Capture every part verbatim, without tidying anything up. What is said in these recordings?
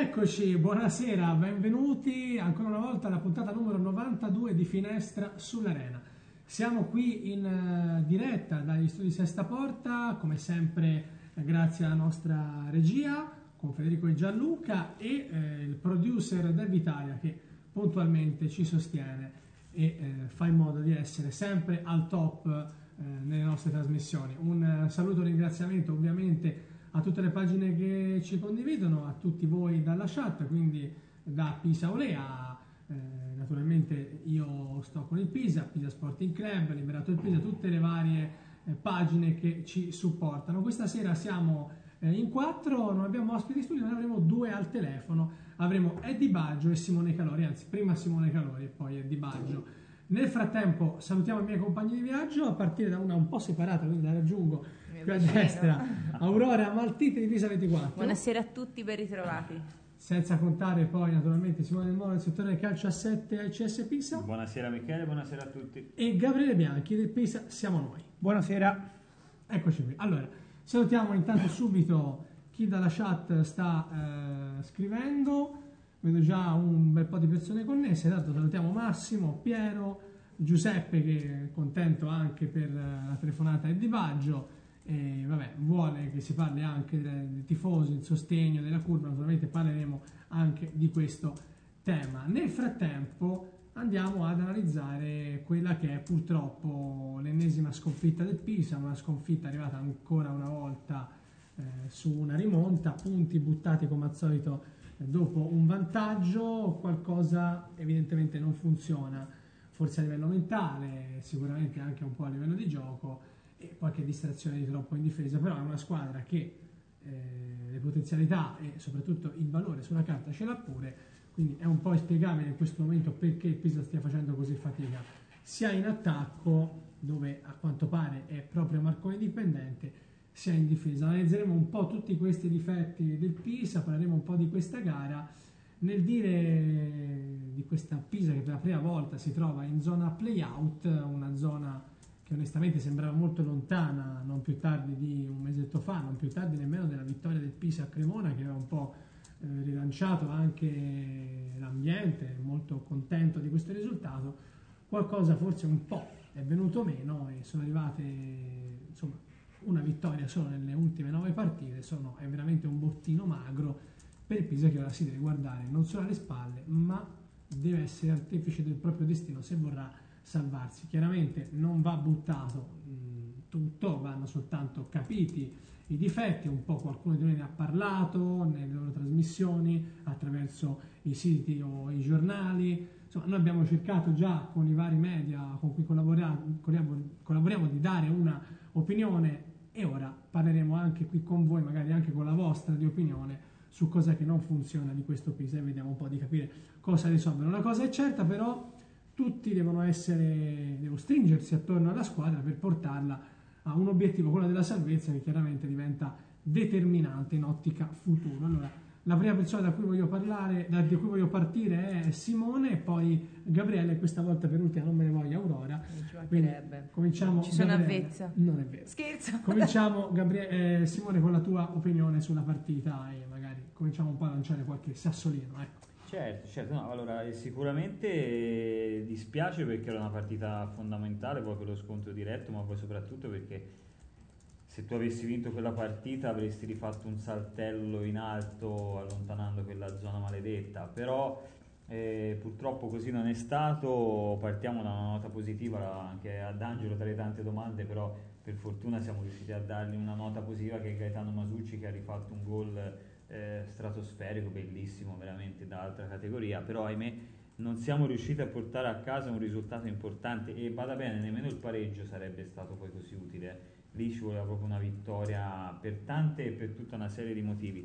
Eccoci, buonasera, benvenuti ancora una volta alla puntata numero novantadue di Finestra sull'Arena. Siamo qui in uh, diretta dagli studi Sesta Porta, come sempre eh, grazie alla nostra regia, con Federico e Gianluca e eh, il producer Dev Italia che puntualmente ci sostiene e eh, fa in modo di essere sempre al top eh, nelle nostre trasmissioni. Un uh, saluto e ringraziamento ovviamente a tutte le pagine che ci condividono, a tutti voi dalla chat, quindi da Pisa Olea, eh, naturalmente io sto con il Pisa, Pisa Sporting Club, Liberato il Pisa, tutte le varie eh, pagine che ci supportano. Questa sera siamo eh, in quattro, non abbiamo ospiti di studio, ne avremo due al telefono, avremo Eddie Baggio e Simone Calori, anzi prima Simone Calori e poi Eddie Baggio. Nel frattempo salutiamo i miei compagni di viaggio, a partire da una un po' separata, quindi la raggiungo qui a destra, Aurora Maltite di Pisa ventiquattro. Buonasera a tutti, ben ritrovati. Senza contare poi naturalmente Simone Del Moro del settore del calcio a sette A C S Pisa. Buonasera Michele, buonasera a tutti. E Gabriele Bianchi del Pisa siamo noi. Buonasera. Eccoci qui. Allora, salutiamo intanto subito chi dalla chat sta eh, scrivendo. Vedo già un bel po' di persone connesse, tanto salutiamo Massimo, Piero, Giuseppe che è contento anche per la telefonata e di Baggio e vabbè, vuole che si parli anche dei tifosi, il sostegno della curva, naturalmente parleremo anche di questo tema. Nel frattempo andiamo ad analizzare quella che è purtroppo l'ennesima sconfitta del Pisa, una sconfitta arrivata ancora una volta eh, su una rimonta, punti buttati come al solito dopo un vantaggio, qualcosa evidentemente non funziona, forse a livello mentale, sicuramente anche un po' a livello di gioco e qualche distrazione di troppo in difesa, però è una squadra che eh, le potenzialità e soprattutto il valore sulla carta ce l'ha pure, quindi è un po' inspiegabile in questo momento perché il Pisa stia facendo così fatica, sia in attacco, dove a quanto pare è proprio Marconi dipendente, sia in difesa. Analizzeremo un po' tutti questi difetti del Pisa, parleremo un po' di questa gara, nel dire di questa Pisa che per la prima volta si trova in zona play-out, una zona che onestamente sembrava molto lontana, non più tardi di un mesetto fa, non più tardi nemmeno della vittoria del Pisa a Cremona, che aveva un po' eh, rilanciato anche l'ambiente, molto contento di questo risultato. Qualcosa forse un po' è venuto meno e sono arrivate, insomma, una vittoria solo nelle ultime nove partite, sono, è veramente un bottino magro per il Pisa che ora si deve guardare non solo alle spalle ma deve essere artefice del proprio destino se vorrà salvarsi. Chiaramente non va buttato mh, tutto, vanno soltanto capiti i difetti, un po' qualcuno di noi ne ha parlato nelle loro trasmissioni attraverso i siti o i giornali, insomma noi abbiamo cercato già con i vari media con cui collaboriamo, collaboriamo di dare una opinione e ora parleremo anche qui con voi, magari anche con la vostra di opinione su cosa che non funziona di questo Pisa e vediamo un po' di capire cosa risolvere. Una cosa è certa però, tutti devono essere, devono stringersi attorno alla squadra per portarla a un obiettivo, quello della salvezza, che chiaramente diventa determinante in ottica futuro. Allora, la prima persona da cui voglio parlare, da cui voglio partire è Simone e poi Gabriele, questa volta per ultima non me ne voglia Aurora. Quindi cominciamo. Ci sono Gabriele. avvezza. Non è vero. Scherzo. Cominciamo Gabriele, eh, Simone con la tua opinione sulla partita e magari cominciamo un po' a lanciare qualche sassolino, ecco. Certo, certo, no, allora sicuramente dispiace perché era una partita fondamentale poi per lo scontro diretto, ma poi soprattutto perché se tu avessi vinto quella partita avresti rifatto un saltello in alto allontanando quella zona maledetta, però eh, purtroppo così non è stato. Partiamo da una nota positiva anche ad Angelo tra le tante domande, però per fortuna siamo riusciti a dargli una nota positiva, che è Gaetano Masucci, che ha rifatto un gol eh, stratosferico, bellissimo, veramente da altra categoria, però ahimè non siamo riusciti a portare a casa un risultato importante e vada bene, nemmeno il pareggio sarebbe stato poi così utile. Lì ci voleva proprio una vittoria per tante e per tutta una serie di motivi.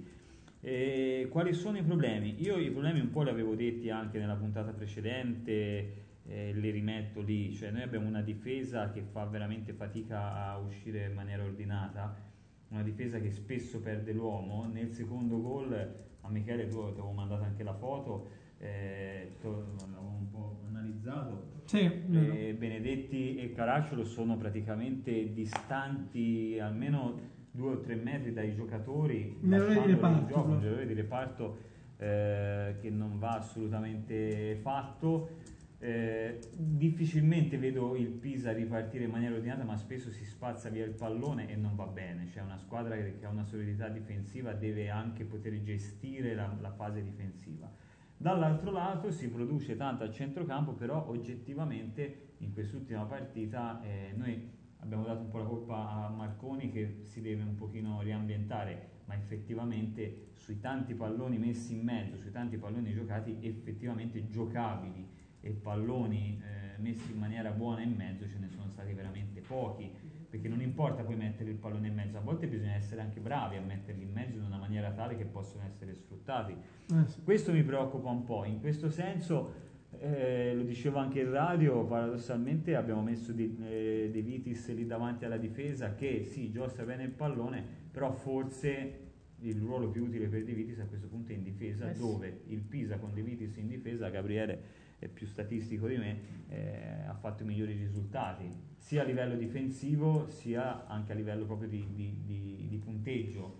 E quali sono i problemi? Io i problemi un po' li avevo detti anche nella puntata precedente, eh, li rimetto lì, cioè noi abbiamo una difesa che fa veramente fatica a uscire in maniera ordinata, una difesa che spesso perde l'uomo. Nel secondo gol, a Michele tu ti avevo mandato anche la foto, eh, l'avevo un po' analizzato, sì, eh, Benedetti e Caracciolo sono praticamente distanti almeno due o tre metri dai giocatori, un errore di reparto, gioco, un errore di reparto eh, che non va assolutamente fatto. Eh, difficilmente vedo il Pisa ripartire in maniera ordinata, ma spesso si spazza via il pallone e non va bene. C'è una squadra che, che ha una solidità difensiva, deve anche poter gestire la, la fase difensiva. Dall'altro lato si produce tanto a centrocampo, però oggettivamente in quest'ultima partita eh, noi abbiamo dato un po' la colpa a Marconi, che si deve un pochino riambientare, ma effettivamente sui tanti palloni messi in mezzo, sui tanti palloni giocati effettivamente giocabili e palloni eh, messi in maniera buona in mezzo ce ne sono stati veramente pochi, perché non importa poi mettere il pallone in mezzo, a volte bisogna essere anche bravi a metterli in mezzo in una maniera tale che possono essere sfruttati. Eh sì. Questo mi preoccupa un po', in questo senso eh, lo dicevo anche in radio, paradossalmente abbiamo messo De, eh, De Vitis lì davanti alla difesa, che sì, giostra bene il pallone, però forse il ruolo più utile per De Vitis a questo punto è in difesa, eh sì. dove il Pisa con De Vitis in difesa, Gabriele è più statistico di me, eh, ha fatto i migliori risultati sia a livello difensivo sia anche a livello proprio di, di, di, di punteggio.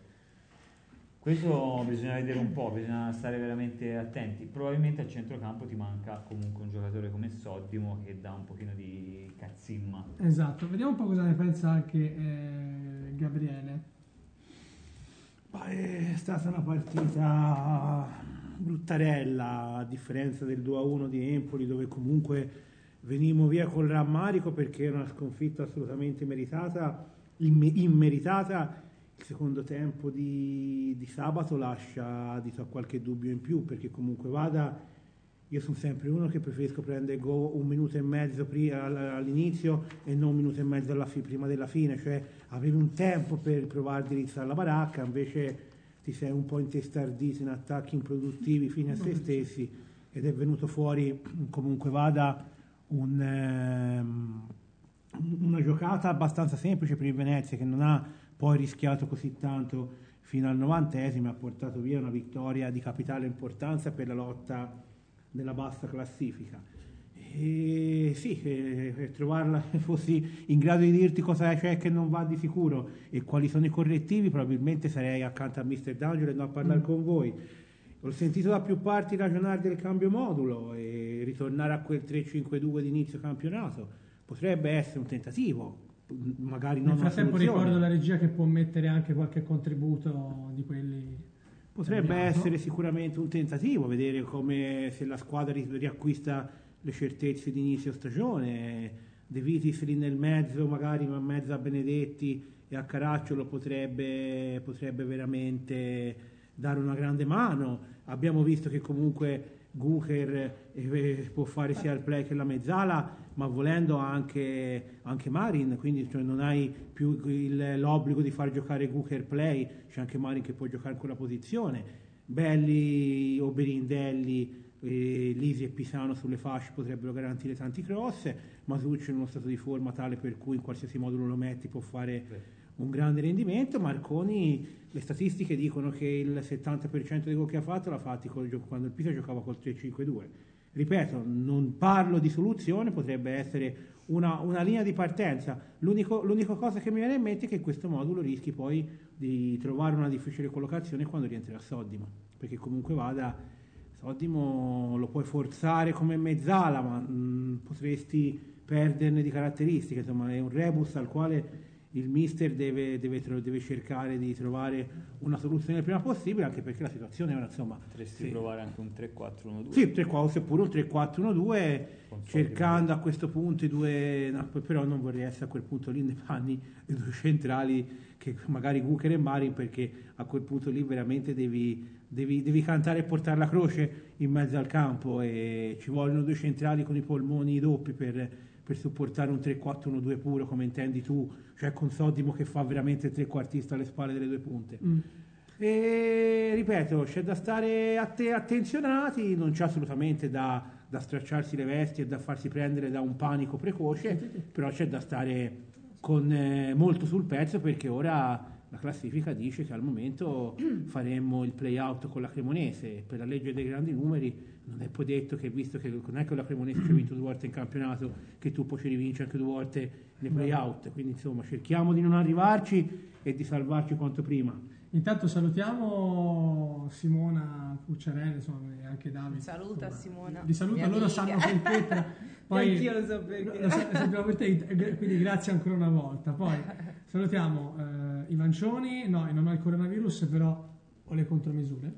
Questo bisogna vedere un po', bisogna stare veramente attenti. Probabilmente a centrocampo ti manca comunque un giocatore come Soddimo che dà un pochino di cazzimma. Esatto, vediamo un po' cosa ne pensa anche eh, Gabriele. Ma è stata una partita bruttarella, a differenza del due a uno di Empoli, dove comunque venimmo via col rammarico perché era una sconfitta assolutamente meritata, imme- immeritata. Il secondo tempo di, di sabato lascia di so, qualche dubbio in più, perché comunque vada, io sono sempre uno che preferisco prendere gol un minuto e mezzo prima, all'inizio e non un minuto e mezzo alla fi- prima della fine, cioè avevi un tempo per provare a indirizzare la baracca, invece ti sei un po' intestardito in attacchi improduttivi fine a se stessi, ed è venuto fuori comunque vada un, ehm, una giocata abbastanza semplice per il Venezia, che non ha poi rischiato così tanto fino al novantesimo, ha portato via una vittoria di capitale importanza per la lotta nella bassa classifica. E sì, eh, trovarla, fossi in grado di dirti cosa c'è che non va di sicuro e quali sono i correttivi, probabilmente sarei accanto a mister D'Angelo e non a parlare mm. con voi. Ho sentito da più parti ragionare del cambio modulo e ritornare a quel tre cinque due di inizio campionato potrebbe essere un tentativo, magari non nel frattempo una soluzione. Ricordo la regia che può mettere anche qualche contributo di quelli. Potrebbe essere sicuramente un tentativo, vedere come se la squadra riacquista le certezze di inizio stagione. De Vitis lì nel mezzo, magari in mezzo a Benedetti e a Caracciolo potrebbe, potrebbe veramente dare una grande mano. Abbiamo visto che comunque Gucher eh, può fare sia il play che la mezzala, ma volendo anche, anche Marin, quindi cioè, non hai più il, l'obbligo di far giocare Gucher play, c'è anche Marin che può giocare in quella posizione. Belli o Berindelli, eh, Lisi e Pisano sulle fasce potrebbero garantire tanti cross, Masucci in uno stato di forma tale per cui in qualsiasi modulo lo metti può fare un grande rendimento. Marconi, le statistiche dicono che il settanta per cento dei gol che ha fatto l'ha fatti col, quando il Pisa giocava col tre cinque due. Ripeto, non parlo di soluzione, potrebbe essere una, una linea di partenza. L'unico, l'unica cosa che mi viene in mente è che questo modulo rischi poi di trovare una difficile collocazione quando rientrerà Soddimo, perché comunque vada, Soddimo lo puoi forzare come mezzala, ma mh, potresti perderne di caratteristiche. Insomma, è un rebus al quale il mister deve, deve, deve cercare di trovare una soluzione il prima possibile, anche perché la situazione è, insomma, potresti sì. provare anche un tre quattro uno due. Sì, tre quattro, oppure un tre quattro uno due, cercando a questo punto i due, no, però non vorrei essere a quel punto lì nei panni dei due centrali, che magari Gucher e Marin, perché a quel punto lì veramente devi, devi, devi cantare e portare la croce in mezzo al campo, e ci vogliono due centrali con i polmoni doppi per, per supportare un tre quattro uno due puro, come intendi tu, cioè con Soddimo che fa veramente il trequartista alle spalle delle due punte. Mm. E ripeto, c'è da stare att- attenzionati, non c'è assolutamente da, da stracciarsi le vesti e da farsi prendere da un panico precoce, però c'è da stare con eh, molto sul pezzo, perché ora la classifica dice che al momento faremmo il play-out con la Cremonese. Per la legge dei grandi numeri non è poi detto che, visto che non è che la Cremonese ci ha vinto due volte in campionato, che tu poi ci rivinci anche due volte nei play-out. Quindi insomma cerchiamo di non arrivarci e di salvarci quanto prima. Intanto salutiamo Simona Pucciarelli, insomma, e anche Davide. Saluta insomma, Simona. Di saluto, loro amica. sanno perché. Poi, anch'io lo so perché. Lo sa- sappiamo per te, quindi grazie ancora una volta. Poi salutiamo eh, Ivancioni, no, non ho il coronavirus, però ho le contromisure.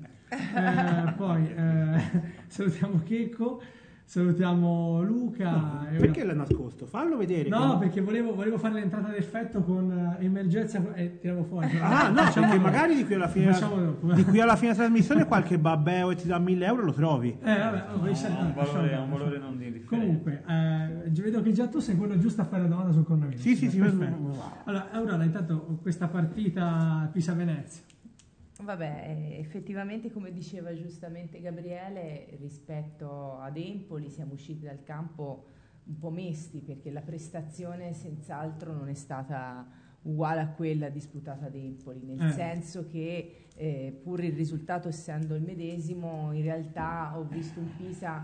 Eh, poi eh, salutiamo Checco, salutiamo Luca. e Perché una- l'ha nascosto? Fallo vedere. No, che- perché volevo, volevo fare l'entrata d'effetto con eh, emergenza e tiravo fuori. però- Ah, no, facciamo perché dopo. magari di qui alla fine, Facciamo dopo. di qui alla fine della trasmissione qualche babbeo e ti dà mille euro lo trovi. Eh, vabbè, oh, No, vi ha salutiamo, un valore, facciamo ha un dopo. valore non di differenza. Comunque, eh, vedo che già tu sei quello giusto a fare la domanda sul coronavirus. Sì, sì, sì. Perfetto. Allora, Aurora, intanto questa partita Pisa-Venezia. Vabbè, eh, effettivamente come diceva giustamente Gabriele, rispetto ad Empoli siamo usciti dal campo un po' mesti perché la prestazione senz'altro non è stata uguale a quella disputata ad Empoli, nel Eh. senso che eh, pur il risultato essendo il medesimo, in realtà ho visto un Pisa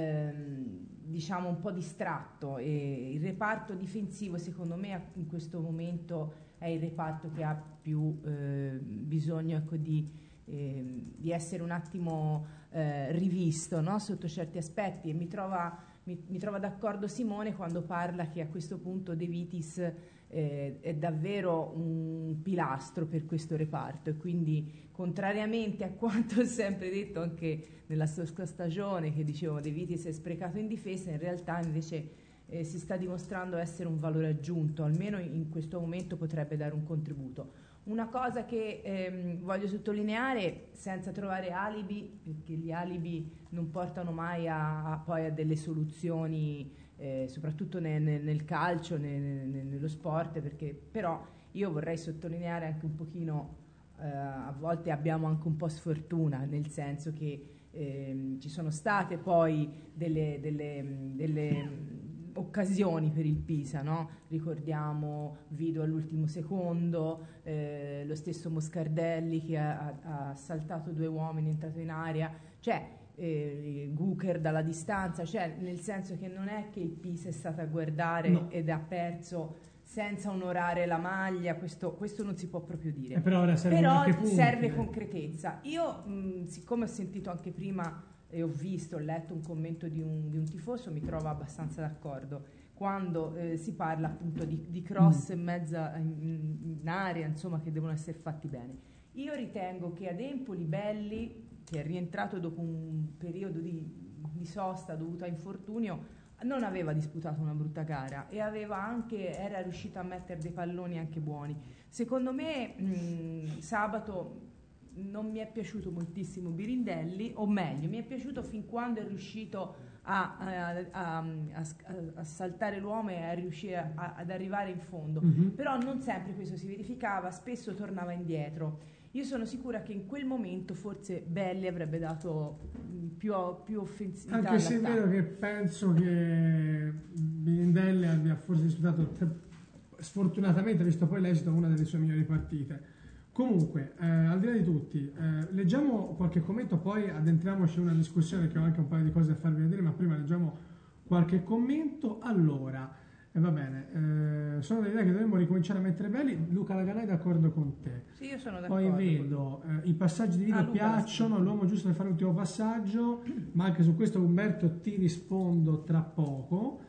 ehm, diciamo un po' distratto e il reparto difensivo secondo me in questo momento è il reparto che ha più eh, bisogno ecco, di, eh, di essere un attimo eh, rivisto no? Sotto certi aspetti e mi trova, mi, mi trova d'accordo Simone quando parla che a questo punto De Vitis eh, è davvero un pilastro per questo reparto e quindi contrariamente a quanto ho sempre detto anche nella scorsa stagione che dicevo De Vitis è sprecato in difesa, in realtà invece Eh, si sta dimostrando essere un valore aggiunto, almeno in questo momento potrebbe dare un contributo. Una cosa che ehm, voglio sottolineare senza trovare alibi, perché gli alibi non portano mai a, a poi a delle soluzioni, eh, soprattutto ne, ne, nel calcio, ne, ne, nello sport, perché però io vorrei sottolineare anche un pochino, eh, a volte abbiamo anche un po' sfortuna, nel senso che ehm, ci sono state poi delle, delle, delle occasioni per il Pisa, no? Ricordiamo Vido all'ultimo secondo, eh, lo stesso Moscardelli che ha, ha, ha saltato due uomini, è entrato in aria, cioè eh, Gucher dalla distanza, cioè nel senso che non è che il Pisa è stato a guardare No. ed ha perso senza onorare la maglia, questo, questo non si può proprio dire. Eh, però ora servono Però anche punti. serve concretezza. Io, mh, siccome ho sentito anche prima e ho visto, ho letto un commento di un, di un tifoso, mi trovo abbastanza d'accordo quando eh, si parla appunto di, di cross in mezza in, in area, insomma, che devono essere fatti bene. Io ritengo che ad Empoli Belli, che è rientrato dopo un periodo di, di sosta dovuto a infortunio, non aveva disputato una brutta gara e aveva anche, era riuscito a mettere dei palloni anche buoni. Secondo me mh, sabato non mi è piaciuto moltissimo Birindelli, o meglio, mi è piaciuto fin quando è riuscito a, a, a, a, a saltare l'uomo e a riuscire a, ad arrivare in fondo. Mhm. Però non sempre questo si verificava, spesso tornava indietro. Io sono sicura che in quel momento forse Belli avrebbe dato mh, più, più offensività Anche se è all'attacco. vero che penso che Birindelli abbia forse disputato tre- sfortunatamente, visto poi l'esito, una delle sue migliori partite. Comunque, eh, al di là di tutti, eh, leggiamo qualche commento, poi addentriamoci in una discussione che ho anche un paio di cose da farvi vedere, ma prima leggiamo qualche commento. Allora, eh, va bene, eh, sono dell'idea che dovremmo ricominciare a mettere belli. Luca Laganà è d'accordo con te. Sì, io sono d'accordo. Poi vedo eh, i passaggi di video Ah, Luca, piacciono, sì. l'uomo giusto per fare l'ultimo passaggio, ma anche su questo Umberto ti rispondo tra poco.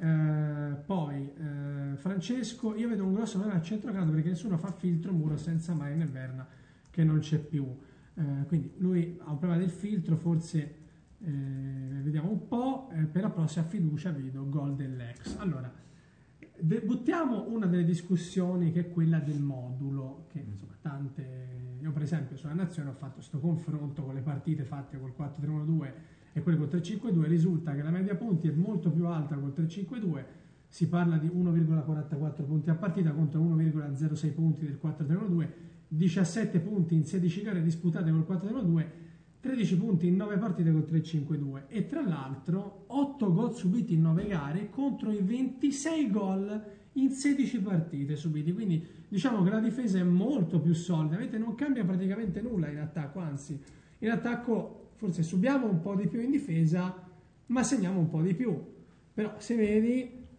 Eh, poi eh, Francesco, io vedo un grosso problema al centrocampo perché nessuno fa filtro muro senza mai né Verna che non c'è più. Eh, quindi lui ha un problema del filtro, forse eh, vediamo un po', eh, però però se ha fiducia vedo gol dell'ex. Allora, de- buttiamo una delle discussioni che è quella del modulo, che insomma tante, io per esempio sulla Nazione ho fatto questo confronto con le partite fatte col quattro tre uno due e quelle col tre cinque due, risulta che la media punti è molto più alta col tre cinque due, si parla di uno virgola quarantaquattro punti a partita contro uno virgola zero sei punti del quattro tre uno due, diciassette punti in sedici gare disputate col quattro tre uno due, tredici punti in nove partite col tre cinque due e tra l'altro otto gol subiti in nove gare contro i ventisei gol in sedici partite subiti, quindi diciamo che la difesa è molto più solida, vedete, non cambia praticamente nulla in attacco, anzi in attacco forse subiamo un po' di più in difesa, ma segniamo un po' di più. Però se vedi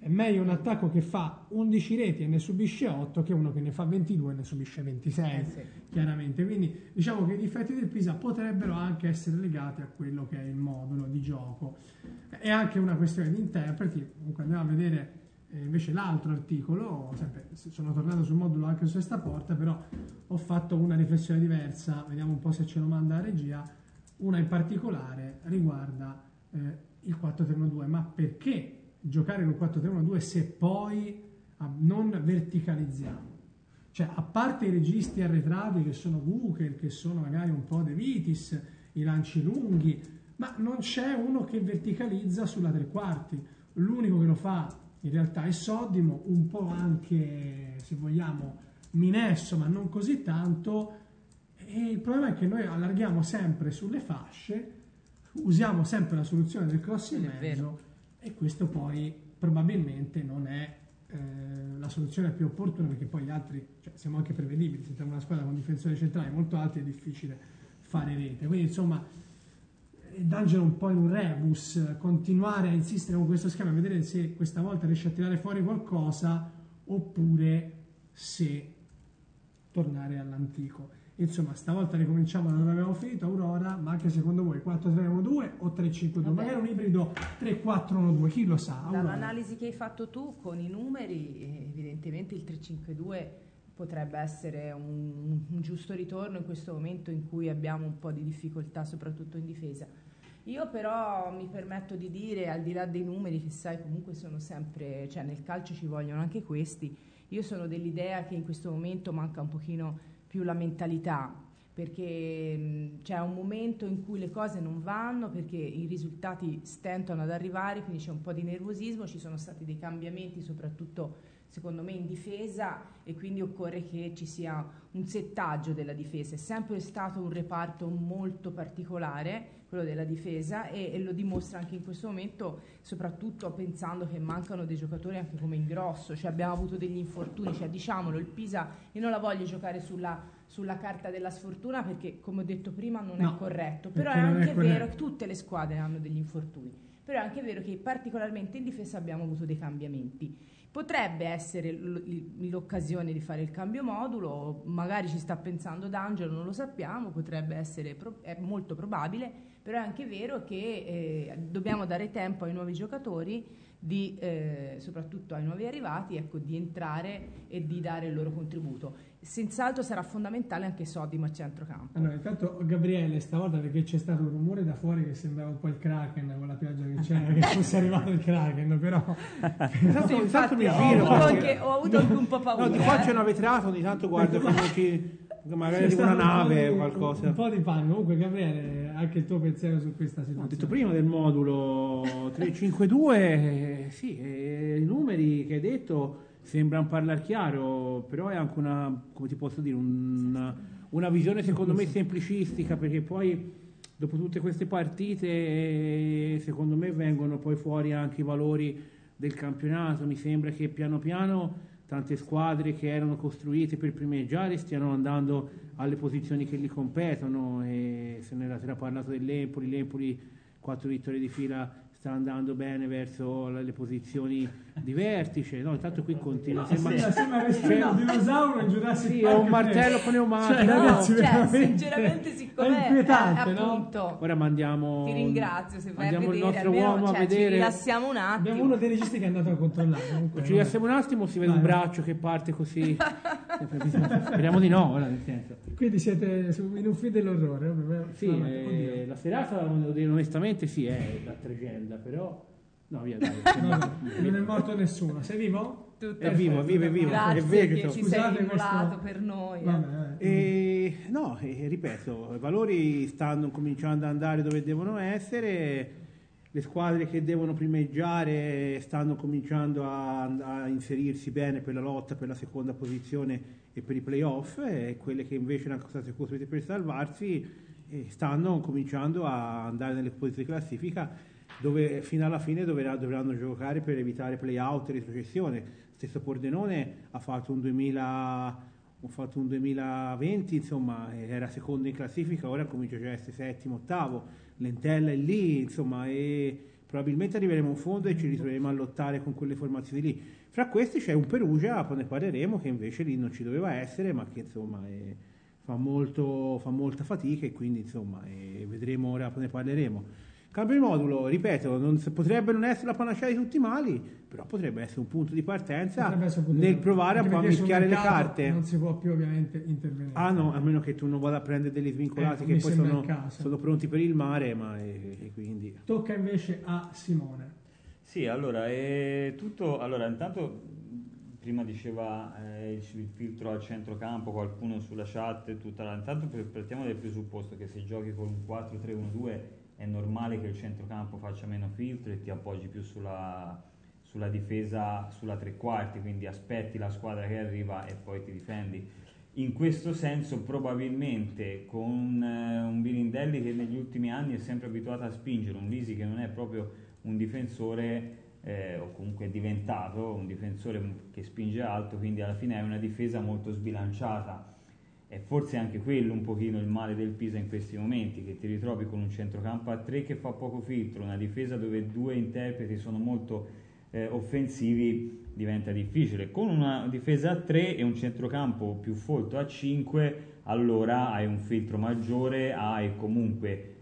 è meglio un attacco che fa undici reti e ne subisce otto che uno che ne fa ventidue e ne subisce ventisei, Eh sì. chiaramente. Quindi diciamo che i difetti del Pisa potrebbero anche essere legati a quello che è il modulo di gioco. È anche una questione di interpreti. Comunque andiamo a vedere eh, invece l'altro articolo, sempre, sono tornato sul modulo anche su questa porta, però ho fatto una riflessione diversa, vediamo un po' se ce lo manda la regia. Una in particolare riguarda eh, il quattro tre uno due, ma perché giocare in un quattro tre uno due se poi ah, non verticalizziamo? Cioè, a parte i registi arretrati che sono Bucher, che sono magari un po' De Vitis, i lanci lunghi, ma non c'è uno che verticalizza sulla tre quarti. L'unico che lo fa in realtà è Soddimo, un po' anche, se vogliamo, Minesso, ma non così tanto. E il problema è che noi allarghiamo sempre sulle fasce, usiamo sempre la soluzione del cross in mezzo, e questo poi probabilmente non è eh, la soluzione più opportuna, perché poi gli altri, cioè, siamo anche prevedibili, se siamo una squadra con difensori centrali molto alti è difficile fare rete. Quindi insomma D'Angelo un po' in un rebus, continuare a insistere con questo schema e vedere se questa volta riesce a tirare fuori qualcosa oppure se tornare all'antico. Insomma, stavolta ricominciamo da dove avevamo finito, Aurora, ma anche secondo voi quattro tre uno due o tre cinque due? Magari un ibrido tre quattro uno due, chi lo sa? Aurora. Dall'analisi che hai fatto tu con i numeri, evidentemente il tre cinque due potrebbe essere un, un giusto ritorno in questo momento in cui abbiamo un po' di difficoltà, soprattutto in difesa. Io però mi permetto di dire, al di là dei numeri, che sai comunque sono sempre, cioè nel calcio ci vogliono anche questi, io sono dell'idea che in questo momento manca un pochino più la mentalità, perché c'è un momento in cui le cose non vanno, perché i risultati stentano ad arrivare, quindi c'è un po' di nervosismo, ci sono stati dei cambiamenti soprattutto secondo me in difesa, e quindi occorre che ci sia un settaggio della difesa. È sempre stato un reparto molto particolare quello della difesa, e, e lo dimostra anche in questo momento, soprattutto pensando che mancano dei giocatori anche come Ingrosso, cioè abbiamo avuto degli infortuni, cioè diciamolo, il Pisa, io non la voglio giocare sulla, sulla carta della sfortuna, perché come ho detto prima non no, è corretto, però è non anche è vero che tutte le squadre hanno degli infortuni, però è anche vero che particolarmente in difesa abbiamo avuto dei cambiamenti. Potrebbe essere l'occasione di fare il cambio modulo, magari ci sta pensando D'Angelo, non lo sappiamo, potrebbe essere, è molto probabile, però è anche vero che eh, dobbiamo dare tempo ai nuovi giocatori, di, eh, soprattutto ai nuovi arrivati, ecco, di entrare e di dare il loro contributo. Senz'altro sarà fondamentale anche Soddimo a centrocampo. Allora, intanto Gabriele stavolta, perché c'è stato un rumore da fuori che sembrava un po' il Kraken con la pioggia che c'era, che fosse arrivato il Kraken, però sì, infatti, mi ho, giro, avuto perché... anche, ho avuto anche un po' paura. No, di qua eh. c'è una vetrata, ogni tanto guardo come ci... magari c'è arriva una stato un po' nave o di- qualcosa. un po' di panico. Comunque Gabriele, anche il tuo pensiero su questa situazione? Ho detto prima del modulo tre cinque due, eh, sì, eh, i numeri che hai detto sembrano parlare chiaro, però è anche una, come ti posso dire, una, una visione secondo me semplicistica, perché poi dopo tutte queste partite secondo me vengono poi fuori anche i valori del campionato. Mi sembra che piano piano tante squadre che erano costruite per primeggiare stiano andando alle posizioni che gli competono, e se ne era parlato dell'Empoli, l'Empoli quattro vittorie di fila sta andando bene verso le posizioni di vertice. No, intanto qui continua, sembra, Sembra, sembra che sia un dinosauro in Jurassic sì, Park. è un martello pneumatico. Cioè, ragazzi, No, cioè, veramente sinceramente, siccome è inquietante, eh, no? appunto, Ora mandiamo, ti ringrazio, se vai a mandiamo vedere il nostro almeno, uomo cioè, a ci vedere. rilassiamo un attimo. Abbiamo uno dei registi che è andato a controllare. Comunque, Ci vabbè. rilassiamo un attimo, si vede Vai, un vai. braccio che parte così. Speriamo di no, ora, nel senso. Quindi siete su- in un film dell'orrore. vabbè. Sì, Vabbè, eh, oddio. la serata, devo dire onestamente, sì, è da tregenda, però... No, via, dai. Vabbè, non è morto nessuno. Sei vivo? Tutto È vivo, è vivo, è vivo, è Grazie vegeto. che ti Scusate sei immolato questo- per noi. eh. Vabbè, vabbè. E, no, e, ripeto, i valori stanno cominciando ad andare dove devono essere, le squadre che devono primeggiare stanno cominciando a, a inserirsi bene per la lotta per la seconda posizione e per i playoff, e quelle che invece erano state costruite per salvarsi eh, stanno cominciando a andare nelle posizioni di classifica, dove fino alla fine dovrà, dovranno giocare per evitare play-out e retrocessione. Stesso Pordenone ha fatto un duemila, ha fatto un duemilaventi, insomma, era secondo in classifica, ora comincia già a essere settimo, ottavo. L'Entella è lì, insomma, e probabilmente arriveremo in fondo e ci ritroveremo a lottare con quelle formazioni lì. Fra questi c'è un Perugia, poi ne parleremo, che invece lì non ci doveva essere, ma che insomma è, fa, molto, fa molta fatica, e quindi insomma è, vedremo ora, poi ne parleremo. Cambio di modulo, ripeto, non, potrebbe non essere la panacea di tutti i mali, però potrebbe essere un punto di partenza nel provare a, a mischiare le carte. Non si può più ovviamente intervenire. Ah no, a meno che tu non vada a prendere degli svincolati eh, che poi sono, sono pronti per il mare, ma e, e quindi... Tocca invece a Simone. Sì, allora, è tutto, allora intanto prima diceva eh, il, il filtro al centrocampo, qualcuno sulla chat e tutta la... Intanto partiamo dal presupposto che se giochi con un quattro tre uno due è normale che il centrocampo faccia meno filtro e ti appoggi più sulla, sulla difesa, sulla tre quarti, quindi aspetti la squadra che arriva e poi ti difendi. In questo senso probabilmente con eh, un Birindelli che negli ultimi anni è sempre abituato a spingere, un Lisi che non è proprio un difensore eh, o comunque è diventato un difensore che spinge alto, quindi alla fine è una difesa molto sbilanciata. E forse anche quello un pochino il male del Pisa in questi momenti, che ti ritrovi con un centrocampo a tre che fa poco filtro, una difesa dove due interpreti sono molto eh, offensivi, diventa difficile. Con una difesa a tre e un centrocampo più folto a cinque, allora hai un filtro maggiore, hai comunque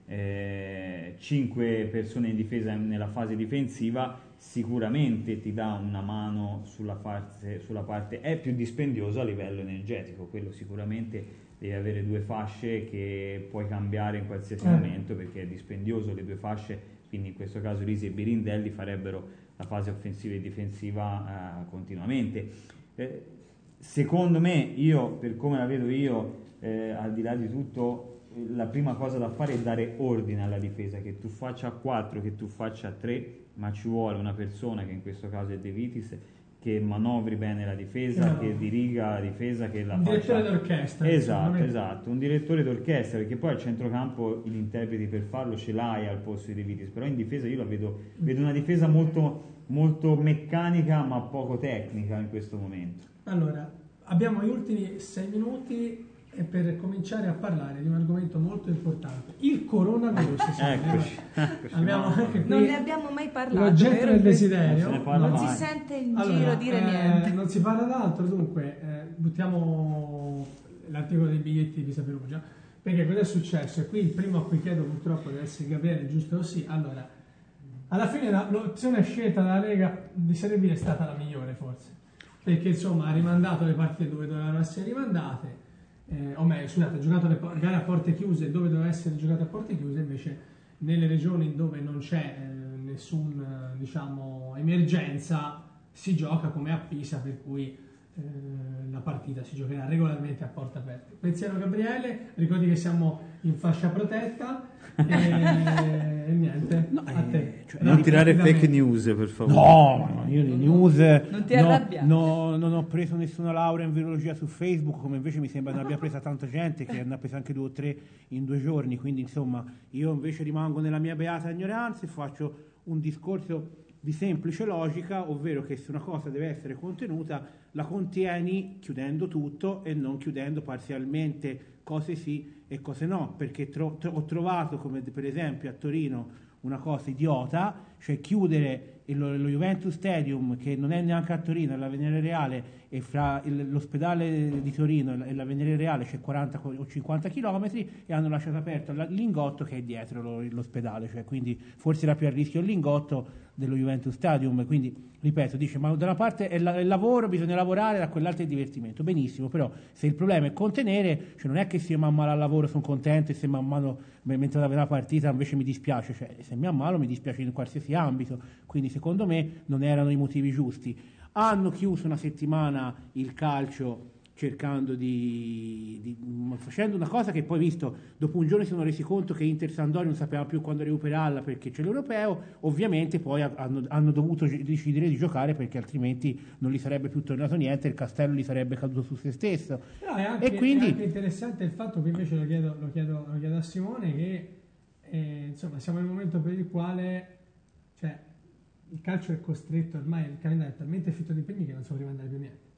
eh, cinque persone in difesa nella fase difensiva, sicuramente ti dà una mano sulla parte, sulla parte, è più dispendioso a livello energetico, quello sicuramente devi avere due fasce che puoi cambiare in qualsiasi eh. momento, perché è dispendioso le due fasce, quindi in questo caso Risi e Birindelli farebbero la fase offensiva e difensiva eh, continuamente. Eh, secondo me, io per come la vedo io, eh, al di là di tutto, la prima cosa da fare è dare ordine alla difesa, che tu faccia a quattro, che tu faccia a tre, ma ci vuole una persona, che in questo caso è De Vitis, che manovri bene la difesa, no. che diriga la difesa, che la un faccia... direttore d'orchestra. Esatto, esatto, un direttore d'orchestra, perché poi al centrocampo gli interpreti per farlo ce l'hai al posto di De Vitis, però in difesa io la vedo, vedo una difesa molto, molto meccanica ma poco tecnica in questo momento. Allora, abbiamo gli ultimi sei minuti e per cominciare a parlare di un argomento molto importante, il coronavirus. eccoci, eccoci. Abbiamo anche qui non ne abbiamo mai parlato, l'oggetto del desiderio, non, non si sente in allora, giro dire eh, niente, non si parla d'altro, dunque eh, buttiamo l'articolo dei biglietti di Saperugia, perché cosa è successo? E qui il primo a cui chiedo purtroppo deve essere Gabriele, giusto così. Allora, alla fine la, l'opzione scelta dalla Lega di Serie B è stata la migliore forse, perché insomma ha rimandato le partite dove dovevano essere rimandate. Eh, o meglio, scusate, ha giocato le gare a porte chiuse dove doveva essere giocate a porte chiuse, invece nelle regioni dove non c'è eh, nessun eh, diciamo emergenza si gioca come a Pisa, per cui eh, la partita si giocherà regolarmente a porte aperte. Pensiero Gabriele, ricordi che siamo in fascia protetta e, e niente, no, a te. Cioè, non tirare fake news, per favore. No, io le news non ti arrabbiare. No, no, non ho preso nessuna laurea in virologia su Facebook, come invece mi sembra ne abbia presa tanta gente, che ne ha presa anche due o tre in due giorni, quindi insomma io invece rimango nella mia beata ignoranza e faccio un discorso di semplice logica, ovvero che se una cosa deve essere contenuta la contieni chiudendo tutto e non chiudendo parzialmente cose sì e cose no, perché tro- tro- ho trovato, come per esempio a Torino, una cosa idiota, cioè chiudere il, lo Juventus Stadium, che non è neanche a Torino, è la Venere Reale, e fra il, l'ospedale di Torino e la Venere Reale c'è quaranta o cinquanta chilometri, e hanno lasciato aperto la, Lingotto, che è dietro lo, l'ospedale, cioè quindi forse era più a rischio il Lingotto dello Juventus Stadium. Quindi ripeto, dice, ma da una parte è, la, è il lavoro, bisogna lavorare, da quell'altra è il divertimento, benissimo, però se il problema è contenere, cioè non è che se io mi ammalo al lavoro sono contento e se mi ammalo mentre vado una partita invece mi dispiace, cioè se mi ammalo mi dispiace in qualsiasi ambito, quindi secondo me non erano i motivi giusti. Hanno chiuso una settimana il calcio cercando di, di facendo una cosa che poi, visto, dopo un giorno si sono resi conto che Inter Sampdoria non sapeva più quando recuperarla perché c'è l'europeo, ovviamente poi hanno, hanno dovuto decidere di giocare perché altrimenti non gli sarebbe più tornato niente, il castello gli sarebbe caduto su se stesso. Però è anche, e quindi, è anche interessante il fatto che invece lo chiedo, lo chiedo, lo chiedo a Simone, che eh, insomma siamo nel momento per il quale, cioè, il calcio è costretto, ormai il calendario è talmente fitto di impegni che non si può rimandare più niente.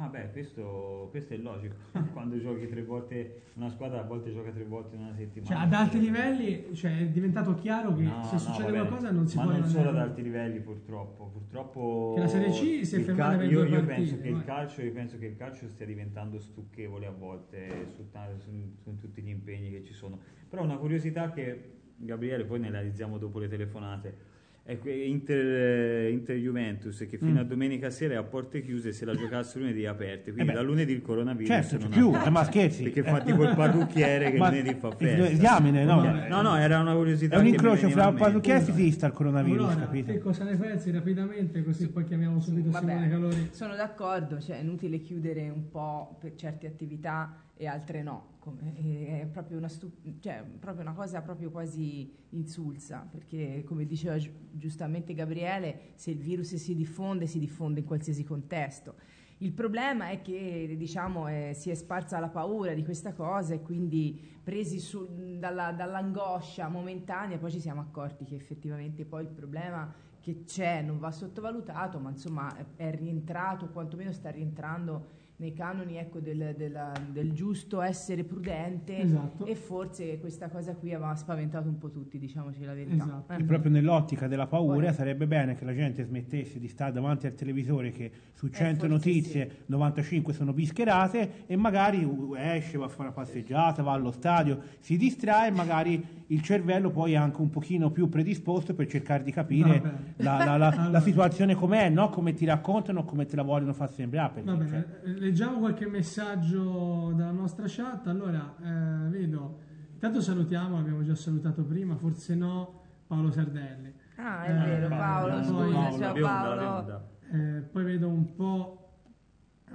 Ah beh, questo, questo è logico. Quando giochi tre volte una squadra, a volte gioca tre volte in una settimana. Cioè, ad alti livelli, cioè, è diventato chiaro che No, se no, succede va bene. qualcosa non si ma può non solo ad andare- alti livelli, purtroppo. Purtroppo Che la Serie C si è il fermata per io, due io partite, penso che il vai. calcio, io penso che il calcio stia diventando stucchevole a volte su, ta- su- su tutti gli impegni che ci sono. Però una curiosità che Gabriele, poi ne analizziamo dopo le telefonate. È que- Inter, Inter Juventus che fino Mm. a domenica sera è a porte chiuse, se la giocasse lunedì aperte, quindi Eh beh. da lunedì il coronavirus Certo, non più, ha- eh, ma scherzi. perché fa tipo il parrucchiere che Ma- lunedì fa il festa. diamine, no? Vabbè. No, no, era una curiosità È un che mi incrocio veniva fra in mente. parrucchiere e esista il coronavirus, Allora, capito? che cosa ne pensi rapidamente, così poi chiamiamo subito Vabbè, Simone Calori. sono d'accordo, cioè è inutile chiudere un po' per certe attività e altre no, come- eh, è proprio una, stu- cioè, proprio una cosa proprio quasi insulsa, perché come diceva gi- giustamente Gabriele, se il virus si diffonde, si diffonde in qualsiasi contesto. Il problema è che diciamo, eh, si è sparsa la paura di questa cosa e quindi presi su- dalla- dall'angoscia momentanea poi ci siamo accorti che effettivamente poi il problema che c'è non va sottovalutato, ma insomma è, è rientrato, quantomeno sta rientrando nei canoni ecco, del, della- del giusto essere prudente Esatto. e forse questa cosa qui aveva spaventato un po' tutti, diciamoci la verità. Esatto. Eh. E proprio nell'ottica della paura Poi- sarebbe bene che la gente smettesse di stare davanti al televisore che su cento forse notizie novantacinque sono bischerate e magari uh, esce, va a fare una passeggiata, va allo stadio, si distrae e magari il cervello poi è anche un pochino più predisposto per cercare di Va capire bene. la, la- la- Allora. la situazione com'è, no? Come ti raccontano, come te la vogliono far sembrare. perché, Va cioè, bene, eh, leggiamo qualche messaggio dalla nostra chat. Allora, eh, vedo, intanto salutiamo, abbiamo già salutato prima, forse no, Paolo Sardelli. Ah, è Eh, vero, Paolo, poi- scusa, Paolo, ciao la bionda, la Paolo. bionda. Eh, poi vedo un po'. eh,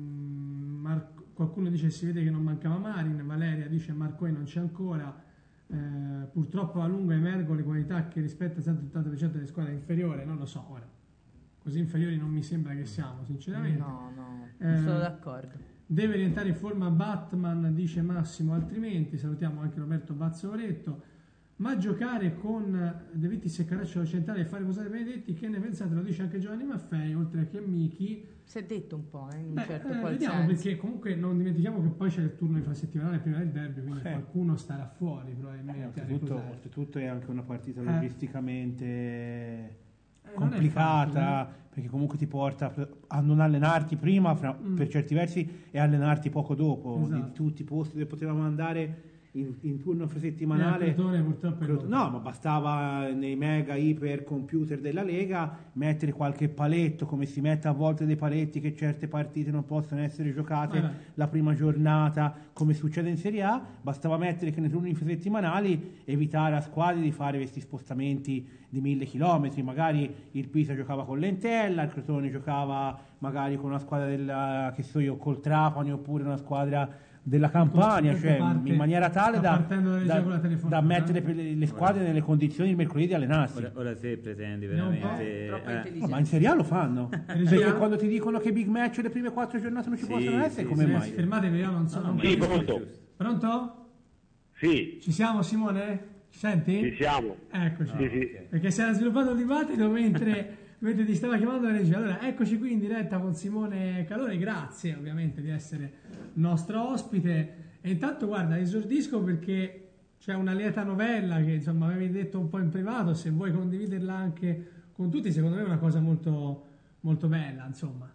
mm, Mar- qualcuno dice si vede che non mancava Marin. Valeria dice Marcoi non c'è ancora. Eh, purtroppo a lungo emergono le qualità che rispetto al settanta per cento delle squadre inferiori. Non lo so, ora così inferiori non mi sembra che siamo, sinceramente. No, no, Eh, sono d'accordo. Deve rientrare in forma Batman, dice Massimo, altrimenti salutiamo anche Roberto Bazzoretto. Ma giocare con De Vittis e Caracciolo centrale e fare posare Benedetti, che ne pensate? Lo dice anche Giovanni Maffei, oltre che Michi. Si è detto un po', eh, in un Beh, certo eh, qual vediamo, senso. perché comunque non dimentichiamo che poi c'è il turno infrasettimanale prima del derby, quindi Sì. qualcuno starà fuori eh, probabilmente a oltretutto, riposare. oltretutto è anche una partita Eh. logisticamente Eh, non è complicata, facile, perché comunque ti porta a non allenarti prima fra- Mm. per certi versi e allenarti poco dopo. Di, Esatto. di tutti i posti dove potevamo andare in, in turno Eh, infrasettimanale. a Crotone purtroppo è Crot- rotto. no, ma bastava nei mega iper computer della Lega mettere qualche paletto, come si mette a volte dei paletti che certe partite non possono essere giocate Vai, vai. la prima giornata, come succede in Serie A. Bastava mettere che nei turni infrasettimanali evitare a squadre di fare questi spostamenti di mille chilometri. Magari il Pisa giocava con l'Entella, il Crotone giocava magari con una squadra della, che so io, col Trapani, oppure una squadra della Campania, Questo cioè parte- in maniera tale sta da, partendo da da, già con la telefonata. da mettere per le, le squadre nelle condizioni il mercoledì di allenarsi. Ora, ora se pretendi Vediamo un po'. veramente Troppa eh, No, intelligenza. ma in Serie A lo fanno. Regia? Perché quando ti dicono che Big Match le prime quattro giornate non ci Sì, possono essere, sì, come sì, mai? Sì, fermatevi, io non so. no, non ma Sì, capisco. è pronto? giusto. Pronto? Sì, Ci siamo Simone? Ci senti? ci siamo. Eccoci. Sì, sì. ok. Perché si era sviluppato il dibattito mentre, mentre ti stava chiamando la regia. Allora, eccoci qui in diretta con Simone Calori. Grazie ovviamente di essere nostro ospite. E intanto, guarda, esordisco perché c'è una lieta novella che insomma avevi detto un po' in privato. Se vuoi condividerla anche con tutti, secondo me è una cosa molto, molto bella, insomma.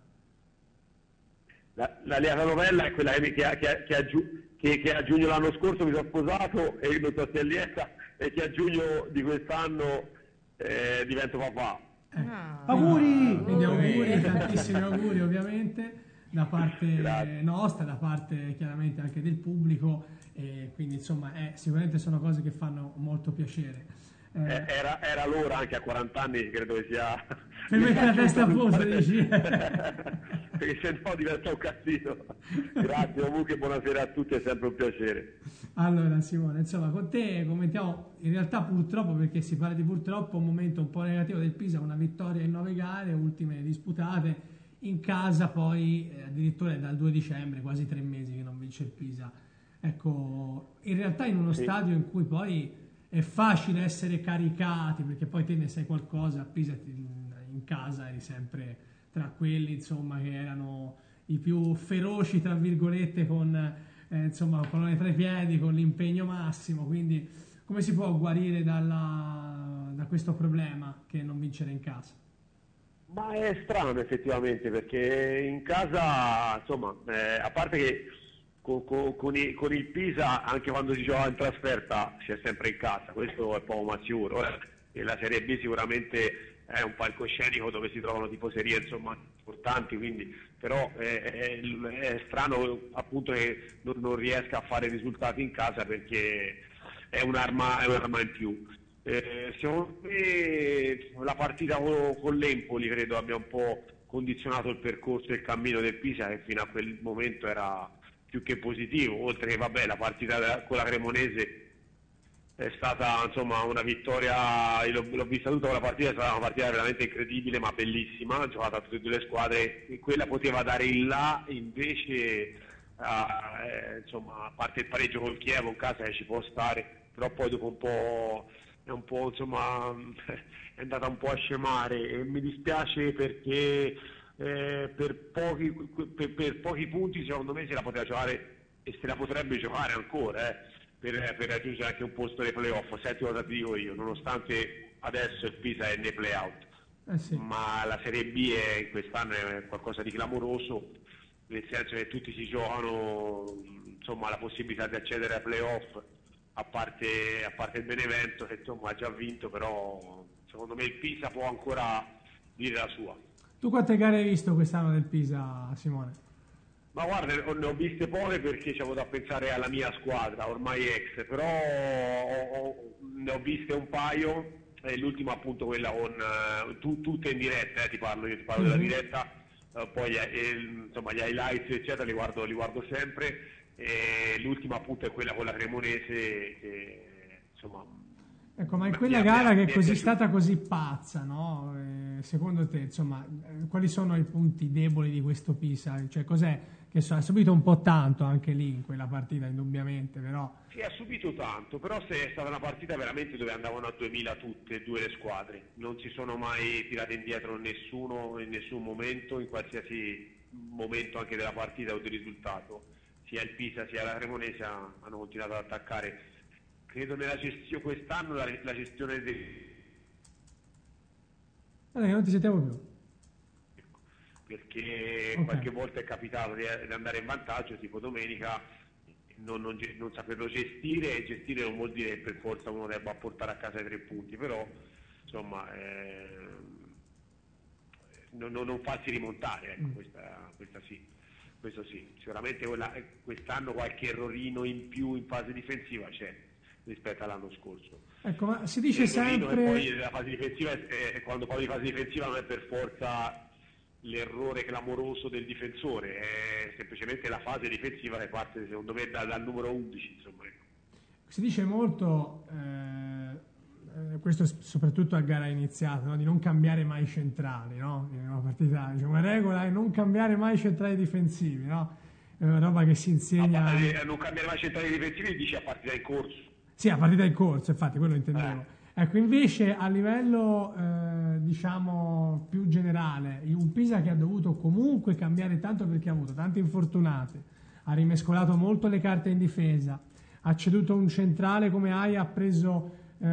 La, la lieta novella è quella che, che, che, che, a giu- che, che a giugno l'anno scorso mi sono sposato e non so se è lieta, e che a giugno di quest'anno eh, divento papà. Ah. Auguri! Quindi auguri, Auguri. tantissimi auguri ovviamente da parte Grazie. nostra, da parte chiaramente anche del pubblico, e quindi insomma eh, sicuramente sono cose che fanno molto piacere. Eh, Eh, era, era l'ora anche a quaranta anni, credo che sia... Per mettere la testa a posto, dici? Perché se no diventa un casino. Grazie, comunque buonasera a tutti, è sempre un piacere. Allora Simone, insomma con te commentiamo in realtà purtroppo, perché si parla di purtroppo, un momento un po' negativo del Pisa, una vittoria in nove gare, ultime disputate, in casa poi eh, addirittura è dal due dicembre, quasi tre mesi che non vince il Pisa. Ecco, in realtà in uno Sì. stadio in cui poi è facile essere caricati, perché poi te ne sai qualcosa, a Pisa ti- in casa eri sempre tra quelli insomma che erano i più feroci, tra virgolette, con eh, insomma pallone tra i piedi, con l'impegno massimo. Quindi come si può guarire dalla, da questo problema che è non vincere in casa? Ma è strano effettivamente, perché in casa, insomma, eh, a parte che con, con- con i- con il Pisa, anche quando si gioca in trasferta, si è sempre in casa, questo è poco ma sicuro. eh. E la Serie B sicuramente è un palcoscenico dove si trovano tifoserie, insomma, importanti, quindi, però è, è- è strano appunto che non, non riesca a fare risultati in casa, perché è un'arma, è un'arma in più. Eh, secondo me la partita con, con l'Empoli credo abbia un po' condizionato il percorso e il cammino del Pisa, che fino a quel momento era più che positivo, oltre che vabbè, la partita da- con la Cremonese è stata insomma una vittoria. Io l'ho, l'ho vista tutta quella partita, è stata una partita veramente incredibile ma bellissima, giocata da tutte e due le squadre, e quella poteva dare il là, invece ah, eh, insomma, a parte il pareggio col Chievo in casa, che ci può stare, però poi dopo un po' è un po' insomma è andata un po' a scemare, e mi dispiace perché eh, per pochi, per, per pochi punti secondo me se la poteva giocare e se la potrebbe giocare ancora, eh, per, per raggiungere anche un posto nei playoff. Senti cosa ti dico io, nonostante adesso il Pisa è nei playout, Eh sì. ma la Serie B è, quest'anno è qualcosa di clamoroso, nel senso che tutti si giocano insomma la possibilità di accedere ai playoff, a parte, a parte il Benevento che insomma ha già vinto, però secondo me il Pisa può ancora dire la sua. Tu quante gare hai visto quest'anno del Pisa, Simone? Ma guarda, ne ho viste poche perché c'avevo da pensare alla mia squadra, ormai ex, però ho- ho- ne ho viste un paio, e l'ultima appunto quella con eh, tu- tutte in diretta, eh, ti parlo, io ti parlo della Mhm. diretta, eh, poi gli, eh, insomma, gli highlights eccetera li guardo, li guardo sempre, e l'ultima appunto è quella con la Cremonese che insomma Ecco, ma in mi- quella mi- gara mi- che mi è è così piaciuta. stata così pazza, no? Eh, secondo te, insomma, eh, quali sono i punti deboli di questo Pisa? Cioè, cos'è che so, ha subito un po' tanto anche lì in quella partita, indubbiamente, però Sì, ha subito tanto, però se è stata una partita veramente dove andavano a duemila tutte e due le squadre, non si sono mai tirate indietro nessuno in nessun momento, in qualsiasi momento anche della partita o del risultato, sia il Pisa sia la Cremonese ha- hanno continuato ad attaccare. Credo nella gestione quest'anno la, la gestione del guarda che non ti sentiamo più. perché Ok. qualche volta è capitato di, di andare in vantaggio, tipo domenica, non, non ge- non saperlo gestire, e gestire non vuol dire che per forza uno debba portare a casa i tre punti, però insomma ehm, non, non- non farsi rimontare, ecco, Mm. questa, questa sì, questo sì, sicuramente quella- quest'anno qualche errorino in più in fase difensiva c'è rispetto all'anno scorso. Ecco, ma si dice Errorino che poi sempre... la fase difensiva è- è- quando parlo di fase difensiva non è per forza l'errore clamoroso del difensore, è semplicemente la fase difensiva che parte secondo me dal, dal numero undici, insomma, ecco. Si dice molto, eh, eh, questo s- soprattutto a gara iniziata, no? Di non cambiare mai i centrali, no? In una partita, diciamo, una regola è non cambiare mai i centrali difensivi, no? È una roba che si A, insegna... a- a non cambiare mai centrali difensivi dice a partita in corso. Sì, a partita in corso, infatti, quello intendevo. Ecco, invece a livello, eh, diciamo, più generale, un Pisa che ha dovuto comunque cambiare tanto perché ha avuto tanti infortunati, ha rimescolato molto le carte in difesa, ha ceduto un centrale come Aia, ha preso eh,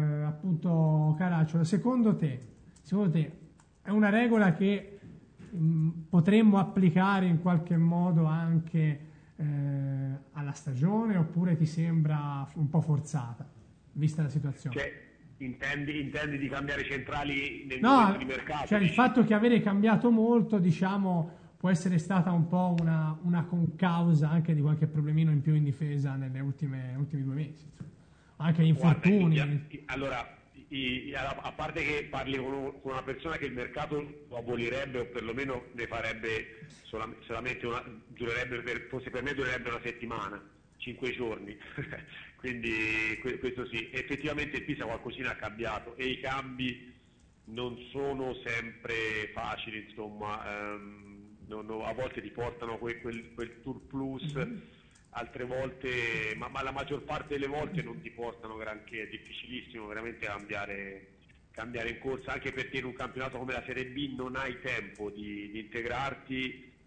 appunto Caracciolo. Secondo te, secondo te è una regola che mh, potremmo applicare in qualche modo anche eh, alla stagione, oppure ti sembra un po' forzata, vista la situazione? Cioè, intendi, intendi di cambiare centrali nel No, momento di mercato? cioè il dici? fatto che avere cambiato molto, diciamo, può essere stata un po' una, una concausa anche di qualche problemino in più in difesa nelle ultime ultimi due mesi, insomma. Anche gli Guarda, infortuni. i- allora, i- i- a a parte che parli con, un- con una persona che il mercato lo abolirebbe o perlomeno ne farebbe solam- solamente una, durerebbe per, forse per me durerebbe una settimana, cinque giorni, quindi que- questo sì, effettivamente il Pisa qualcosina ha cambiato e i cambi non sono sempre facili, insomma, ehm, non- non- a volte ti portano quel, quel, quel surplus, altre volte, ma, ma la maggior parte delle volte non ti portano granché, è difficilissimo veramente cambiare, cambiare in corsa, anche perché in un campionato come la Serie B non hai tempo di, di integrarti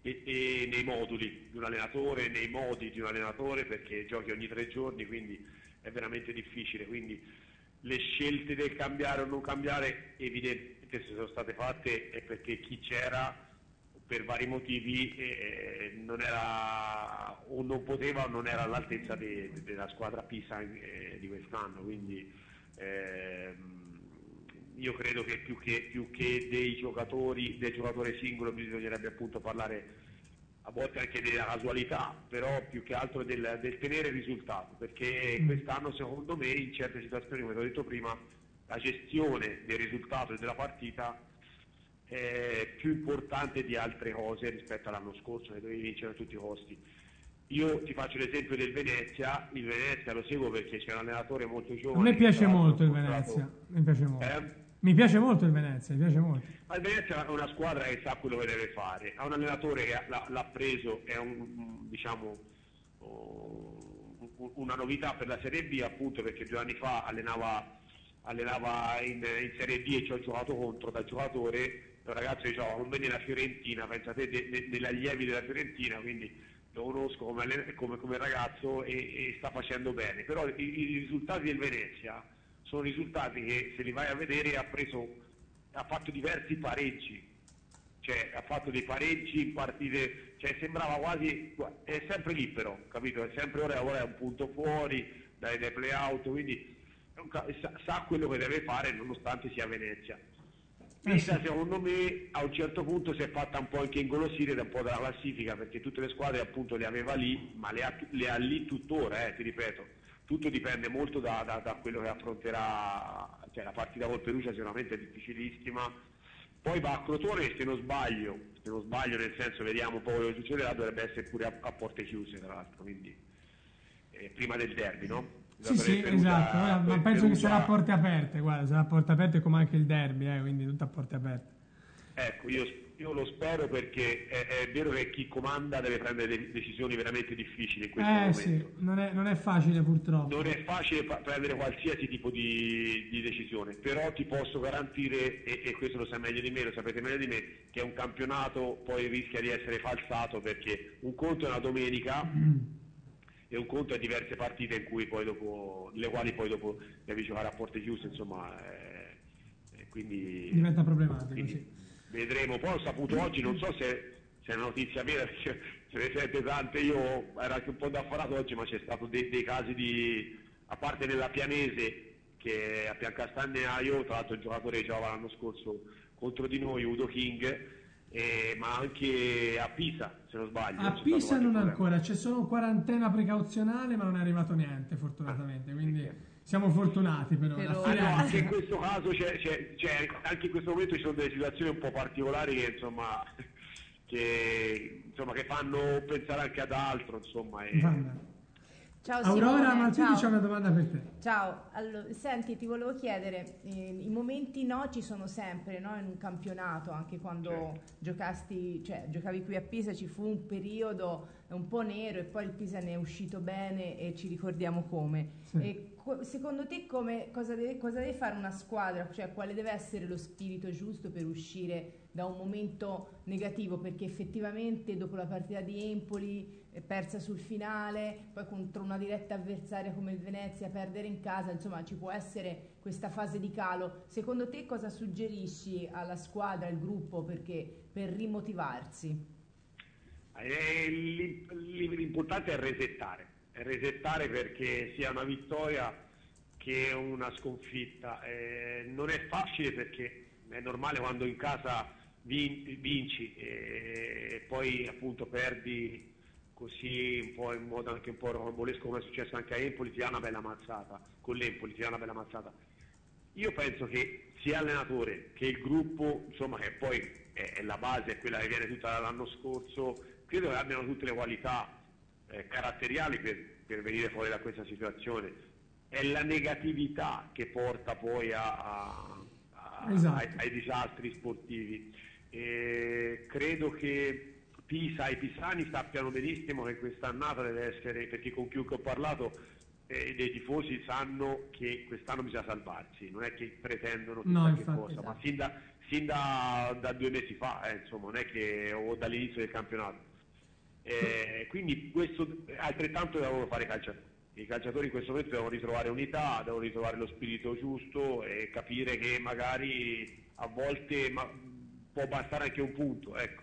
e, e nei moduli di un allenatore, nei modi di un allenatore, perché giochi ogni tre giorni, quindi è veramente difficile. Quindi le scelte del cambiare o non cambiare evidentemente se sono state fatte è perché chi c'era per vari motivi eh, non era o non poteva o non era all'altezza de, de, della squadra Pisa eh, di quest'anno. Quindi ehm, io credo che più che, più che dei giocatori, del giocatore singolo, bisognerebbe appunto parlare a volte anche della casualità, però più che altro del, del tenere il risultato, perché Mm. quest'anno secondo me in certe situazioni, come ti ho detto prima, la gestione del risultato e della partita è più importante di altre cose rispetto all'anno scorso, che dovevi vincere a tutti i costi. Io ti faccio l'esempio del Venezia, il Venezia lo seguo perché c'è un allenatore molto A giovane. me piace tra l'altro molto il ha portato- Venezia, mi piace molto. Eh? Mi piace molto il Venezia, mi piace molto. Ma il Venezia è una squadra che sa quello che deve fare, ha un allenatore che l'ha, l'ha preso, è un, diciamo, oh, una novità per la Serie B, appunto perché due anni fa allenava, allenava in, in Serie B e ci ho giocato contro da giocatore, un ragazzo che giocava con me nella Fiorentina, pensate de, de, degli allievi della Fiorentina, quindi lo conosco come, allen- come, come ragazzo e, e sta facendo bene, però i, i risultati del Venezia sono risultati che se li vai a vedere ha preso, ha fatto diversi pareggi, cioè ha fatto dei pareggi in partite, cioè sembrava quasi, è sempre libero, capito? È sempre ora, ora è un punto fuori dai, dai play out, quindi è un ca- sa, sa quello che deve fare nonostante sia Venezia. Pisa secondo me a un certo punto si è fatta un po' anche ingolosire da un po' dalla classifica, perché tutte le squadre appunto le aveva lì, ma le ha, le ha lì tuttora, eh, ti ripeto. Tutto dipende molto da, da, da quello che affronterà, cioè la partita col Perugia sicuramente è difficilissima, poi va a Crotone, se non sbaglio, se non sbaglio nel senso vediamo un po' quello che succederà, dovrebbe essere pure a, a porte chiuse tra l'altro, quindi eh, prima del derby, no? Sì, sì, Perugia- esatto, ora, ma per penso che Perugia- sarà a porte aperte, guarda, sarà a porte aperte come anche il derby, eh, quindi tutto a porte aperte. Ecco, io, io lo spero perché è, è vero che chi comanda deve prendere de- decisioni veramente difficili in questo Eh momento. sì, non è, non è facile purtroppo. Non è facile fa- prendere qualsiasi tipo di, di decisione, però ti posso garantire, e, e questo lo sai meglio di me, lo sapete meglio di me, che un campionato poi rischia di essere falsato, perché un conto è una domenica e un conto è diverse partite in cui poi dopo, le quali poi dopo devi giocare a porte chiuse, insomma, eh, eh, quindi Diventa problematico, quindi sì. vedremo. Poi ho saputo oggi, non so se, se è una notizia vera, perché ce ne sente tante, io ero anche un po' d'affarato oggi, ma c'è stato dei, dei casi di, a parte nella Pianese, che è a Piancastagnaio, tra l'altro il giocatore che giocava l'anno scorso contro di noi, Udo King, eh, ma anche a Pisa, se non sbaglio. A c'è stato Pisa qualche non problema. ancora, c'è solo quarantena precauzionale, ma non è arrivato niente fortunatamente, quindi siamo fortunati per ora. Per A ora. Ah, no, anche in Firenze. questo caso c'è, c'è- c'è- anche in questo momento ci sono delle situazioni un po' particolari che insomma che, insomma, che fanno pensare anche ad altro, insomma. E... Vabbè. Ciao Aurora Simone, Malpini ciao. c'è una domanda per te. Ciao, allora, senti, ti volevo chiedere, eh, i momenti no ci sono sempre, no, in un campionato, anche quando Certo. giocasti, cioè, giocavi qui a Pisa ci fu un periodo un po' nero e poi il Pisa ne è uscito bene e ci ricordiamo come. Sì. E co- secondo te come, cosa, deve, cosa deve fare una squadra, cioè quale deve essere lo spirito giusto per uscire da un momento negativo? Perché effettivamente dopo la partita di Empoli eh, persa sul finale, poi contro una diretta avversaria come il Venezia perdere in casa, insomma ci può essere questa fase di calo. Secondo te cosa suggerisci alla squadra, al gruppo perché, per rimotivarsi? Eh, l'im- l'im- L'importante è resettare, è resettare perché sia una vittoria che una sconfitta. Eh, non è facile perché è normale quando in casa vin- vinci e poi appunto perdi così un po' in modo anche un po' rocambolesco come è successo anche a Empoli, ti dà una bella mazzata, con l'Empoli ti dà una bella mazzata. Io penso che sia allenatore che il gruppo, insomma, che poi è, è la base, è quella che viene tutta dall'anno scorso, credo che abbiano tutte le qualità eh, caratteriali per, per venire fuori da questa situazione. È la negatività che porta poi a, a- a- Esatto. ai, ai disastri sportivi. E credo che Pisa e i pisani sappiano benissimo che quest'annata deve essere, perché con chiunque ho parlato eh, dei tifosi sanno che quest'anno bisogna salvarsi, non è che pretendono chissà No, che infatti, cosa, ma esatto. sin da, sin da, da due mesi fa, eh, insomma, non è che o dall'inizio del campionato. Eh, quindi questo altrettanto devono fare i calciatori. I calciatori in questo momento devono ritrovare unità, devono ritrovare lo spirito giusto e capire che magari a volte ma, può bastare anche un punto, ecco.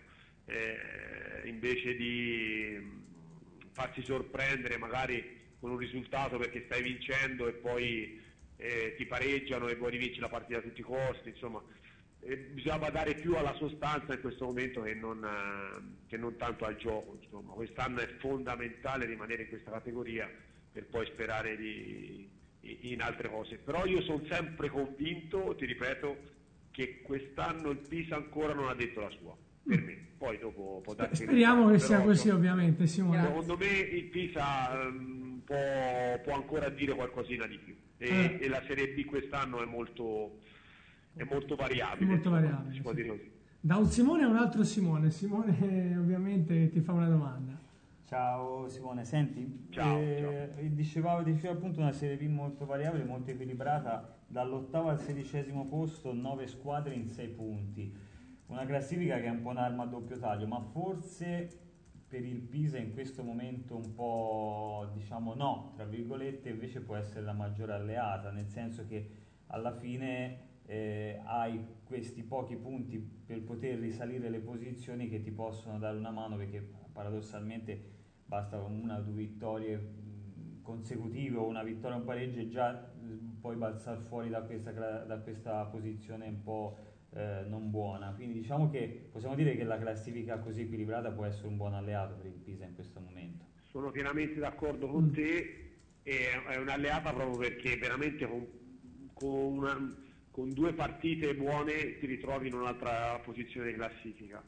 Eh, invece di farsi sorprendere magari con un risultato perché stai vincendo e poi eh, ti pareggiano e vuoi rivincere la partita a tutti i costi, insomma eh, bisogna badare più alla sostanza in questo momento che non, eh, che non tanto al gioco, insomma. Quest'anno è fondamentale rimanere in questa categoria per poi sperare di, in altre cose, però io sono sempre convinto, ti ripeto, che quest'anno il Pisa ancora non ha detto la sua, per me, poi dopo può darsi. Speriamo che sia però, così, no, ovviamente, Simone. secondo me il Pisa um, può, può ancora dire qualcosina di più e, eh. e la Serie B quest'anno è molto, è molto variabile, molto insomma, variabile, si può sì. dire così. Da un Simone a un altro Simone. Simone ovviamente ti fa una domanda. Ciao Simone, senti, Ciao, eh, dicevamo, dicevo appunto una Serie B molto variabile, molto equilibrata, dall'ottavo al sedicesimo posto, nove squadre in sei punti, una classifica che è un po' un'arma a doppio taglio, ma forse per il Pisa in questo momento un po', diciamo no, tra virgolette, invece può essere la maggiore alleata, nel senso che alla fine eh, hai questi pochi punti per poter risalire le posizioni che ti possono dare una mano, perché paradossalmente basta una o due vittorie consecutive o una vittoria o un pareggio e già poi balzare fuori da questa, da questa posizione un po' eh, non buona. Quindi diciamo che possiamo dire che la classifica così equilibrata può essere un buon alleato per il Pisa in questo momento. Sono pienamente d'accordo con mm. te, e è un'alleata proprio perché veramente con, con, una, con due partite buone ti ritrovi in un'altra posizione di classifica.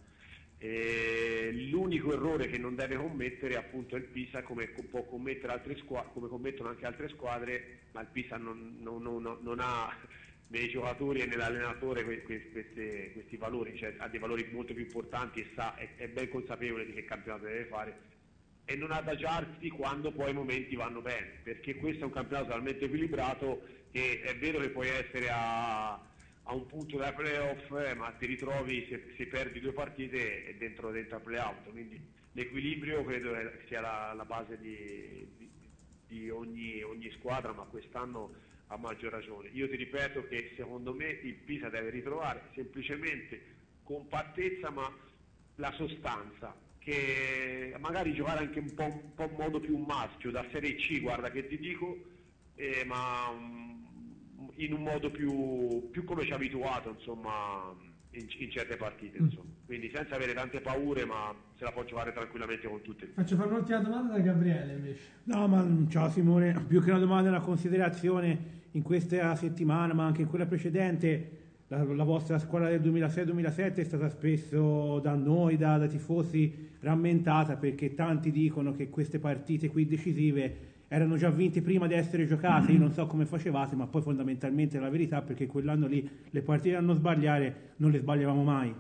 E l'unico errore che non deve commettere appunto il Pisa, come può commettere altre squadre, come commettono anche altre squadre, ma il Pisa non, non, non, non ha nei giocatori e nell'allenatore questi, questi, questi valori, cioè ha dei valori molto più importanti e sa, è, è ben consapevole di che campionato deve fare e non adagiarsi quando poi i momenti vanno bene, perché questo è un campionato talmente equilibrato che è vero che puoi essere a a un punto dai playoff, eh, ma ti ritrovi se, se perdi due partite e dentro dentro al playout, quindi l'equilibrio credo sia la, la base di, di, di ogni, ogni squadra, ma quest'anno ha maggior ragione. Io ti ripeto che secondo me il Pisa deve ritrovare semplicemente compattezza, ma la sostanza, che magari giocare anche un po', un po' in modo più maschio, da Serie C, guarda che ti dico, eh, ma um, in un modo più, più come ci ha abituato, insomma, in, in certe partite, insomma. Quindi senza avere tante paure, ma se la può giocare tranquillamente con tutte. Faccio fare un'ultima domanda da Gabriele invece. No, ma ciao Simone, più che una domanda è una considerazione. In questa settimana, ma anche in quella precedente, la, la vostra squadra del duemilasei duemilasette è stata spesso da noi, da, da tifosi, rammentata, perché tanti dicono che queste partite qui decisive erano già vinte prima di essere giocate. Io non so come facevate, ma poi fondamentalmente è la verità, perché quell'anno lì le partite a non sbagliare non le sbagliavamo mai.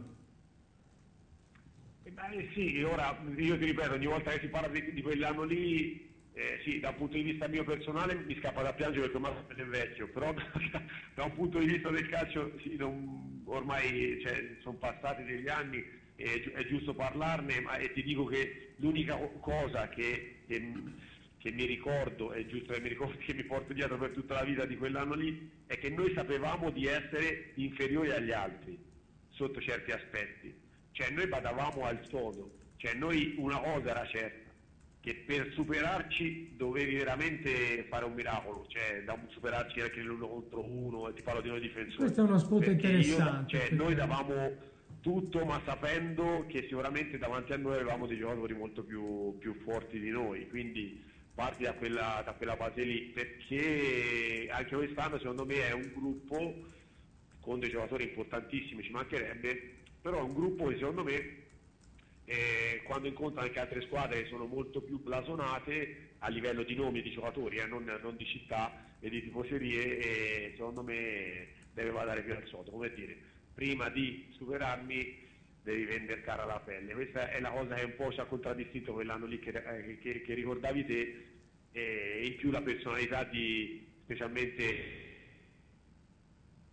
Eh beh, sì, ora io ti ripeto, ogni volta che si parla di, di quell'anno lì, eh, sì, da un punto di vista mio personale mi scappa da piangere perché ormai è vecchio, però da, da un punto di vista del calcio sì, non, ormai cioè, sono passati degli anni, eh, è giusto parlarne, ma e ti dico che l'unica cosa che, che che mi ricordo, è giusto che mi ricordo, che mi porto dietro per tutta la vita di quell'anno lì, è che noi sapevamo di essere inferiori agli altri sotto certi aspetti, cioè noi badavamo al sodo, cioè noi una cosa era certa, che per superarci dovevi veramente fare un miracolo, cioè da superarci anche l'uno contro uno, ti parlo di noi difensori. Questo è uno spunto interessante. Io, cioè, noi davamo tutto, ma sapendo che sicuramente davanti a noi avevamo dei giocatori molto più, più forti di noi, quindi parti da quella, da quella base lì, perché anche quest'anno secondo me è un gruppo con dei giocatori importantissimi, ci mancherebbe, però è un gruppo che secondo me eh, quando incontra anche altre squadre che sono molto più blasonate a livello di nomi e di giocatori, eh, non, non di città e di tifoserie, e secondo me deve badare più al sodo, come dire, prima di superarmi devi vendere cara la pelle. Questa è la cosa che un po' ci ha contraddistinto quell'anno lì che, eh, che, che ricordavi te, e in più la personalità di specialmente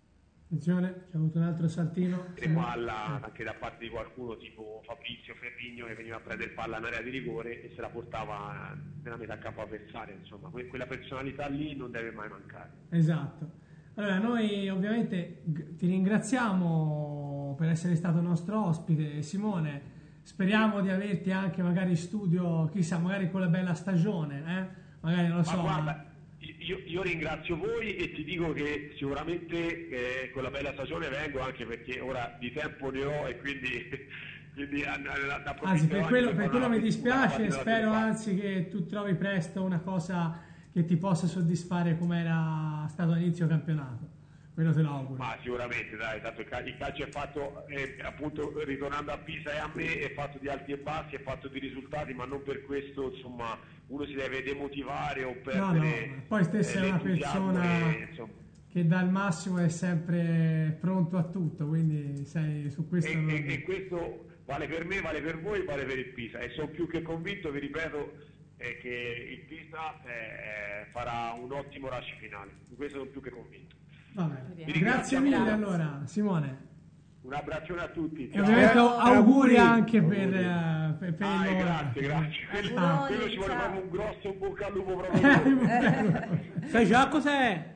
Attenzione, c'è avuto un altro saltino. E palla anche da parte di qualcuno tipo Fabrizio Ferrigno che veniva a prendere palla in area di rigore e se la portava nella metà campo avversaria, insomma que- quella personalità lì non deve mai mancare. Esatto. Allora noi ovviamente g- ti ringraziamo per essere stato nostro ospite, Simone, speriamo di averti anche magari in studio, chissà, magari con la bella stagione, eh? Magari non lo Ma so. guarda, io, io ringrazio voi e ti dico che sicuramente eh, con la bella stagione vengo, anche perché ora di tempo ne ho e quindi, quindi an- an- approfitterò Anzi, per anche quello, per per fare quello una mi piccola dispiace, partita spero da anzi che tu trovi presto una cosa che ti possa soddisfare come era stato all'inizio campionato. Quello te lo auguro. Ma sicuramente, dai, tanto il cal- il calcio è fatto, eh, appunto, ritornando a Pisa e a me, è fatto di alti e bassi, è fatto di risultati, ma non per questo, insomma, uno si deve demotivare o No, perdere. no, poi stessa eh, è una l'entusiasmo persona e, insomma, che dà il massimo e è sempre pronto a tutto, quindi sei su questo. e, non- e- e questo vale per me, vale per voi, vale per il Pisa. E sono più che convinto, vi ripeto, eh, che il Pisa eh, farà un ottimo rush finale. Di questo sono più che convinto. Va bene. Vi Grazie ringrazio. mille Grazie. allora, Simone. Un abbraccione a tutti. E Ciao. ovviamente Ciao. auguri Auguri. anche per, Auguri. eh, per, per Ah, il nuovo- grazie, grazie. Quello, Auguroni, quello ci vuole ciao. fare un grosso bocca al lupo proprio. Sai già cos'è?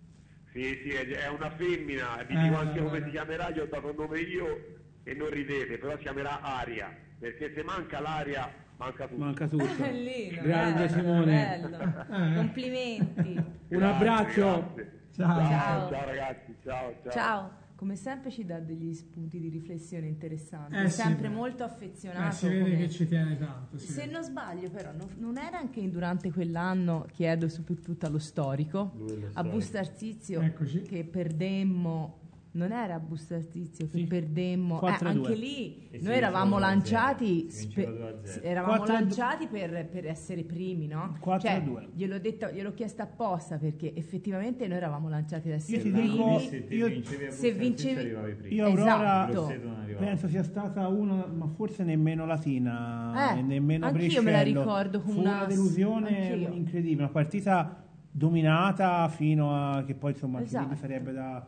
Sì, sì, è è una femmina, vi Eh, dico anche no, come no. si chiamerà, gli ho dato il nome io e non ridete, però si chiamerà Aria, perché se manca l'aria manca tutto. Manca tutto. Bellino, Grande bello, Simone. bello. Eh. Complimenti. Un Grazie, abbraccio. grazie. Ciao. Ciao, Ciao. ciao ragazzi, ciao, ciao. Ciao. Come sempre ci dà degli spunti di riflessione interessanti, Eh, è sì, sempre beh. molto Eh, affezionato. si vede come- che ci tiene tanto. si Se vede. non sbaglio però, non, non era anche durante quell'anno, chiedo soprattutto allo storico, Lui è lo a storico. Bustarsizio, Eccoci. che perdemmo, non era a Bustarsizio che Sì. perdemmo, eh, quattro a due. anche lì E si noi eravamo vinceva due a lanciati, zero. Si vinceva spe- due a zero. eravamo quattro a due. lanciati per, per essere primi, no? quattro a Cioè, due. gliel'ho, detto, gliel'ho chiesto apposta perché effettivamente noi eravamo lanciati ad essere Io ti primi. dico- Se te io- vincevi a se Busta vincevi- Arsizio arrivavi prima. Io Aurora Esatto. Grosseto non arrivava. penso sia stata una, ma forse nemmeno latina Eh, e nemmeno anch'io me la Brescello. ricordo come Fu una- una delusione anch'io. incredibile, una partita dominata fino a che poi insomma anche lì Esatto. mi sarebbe da,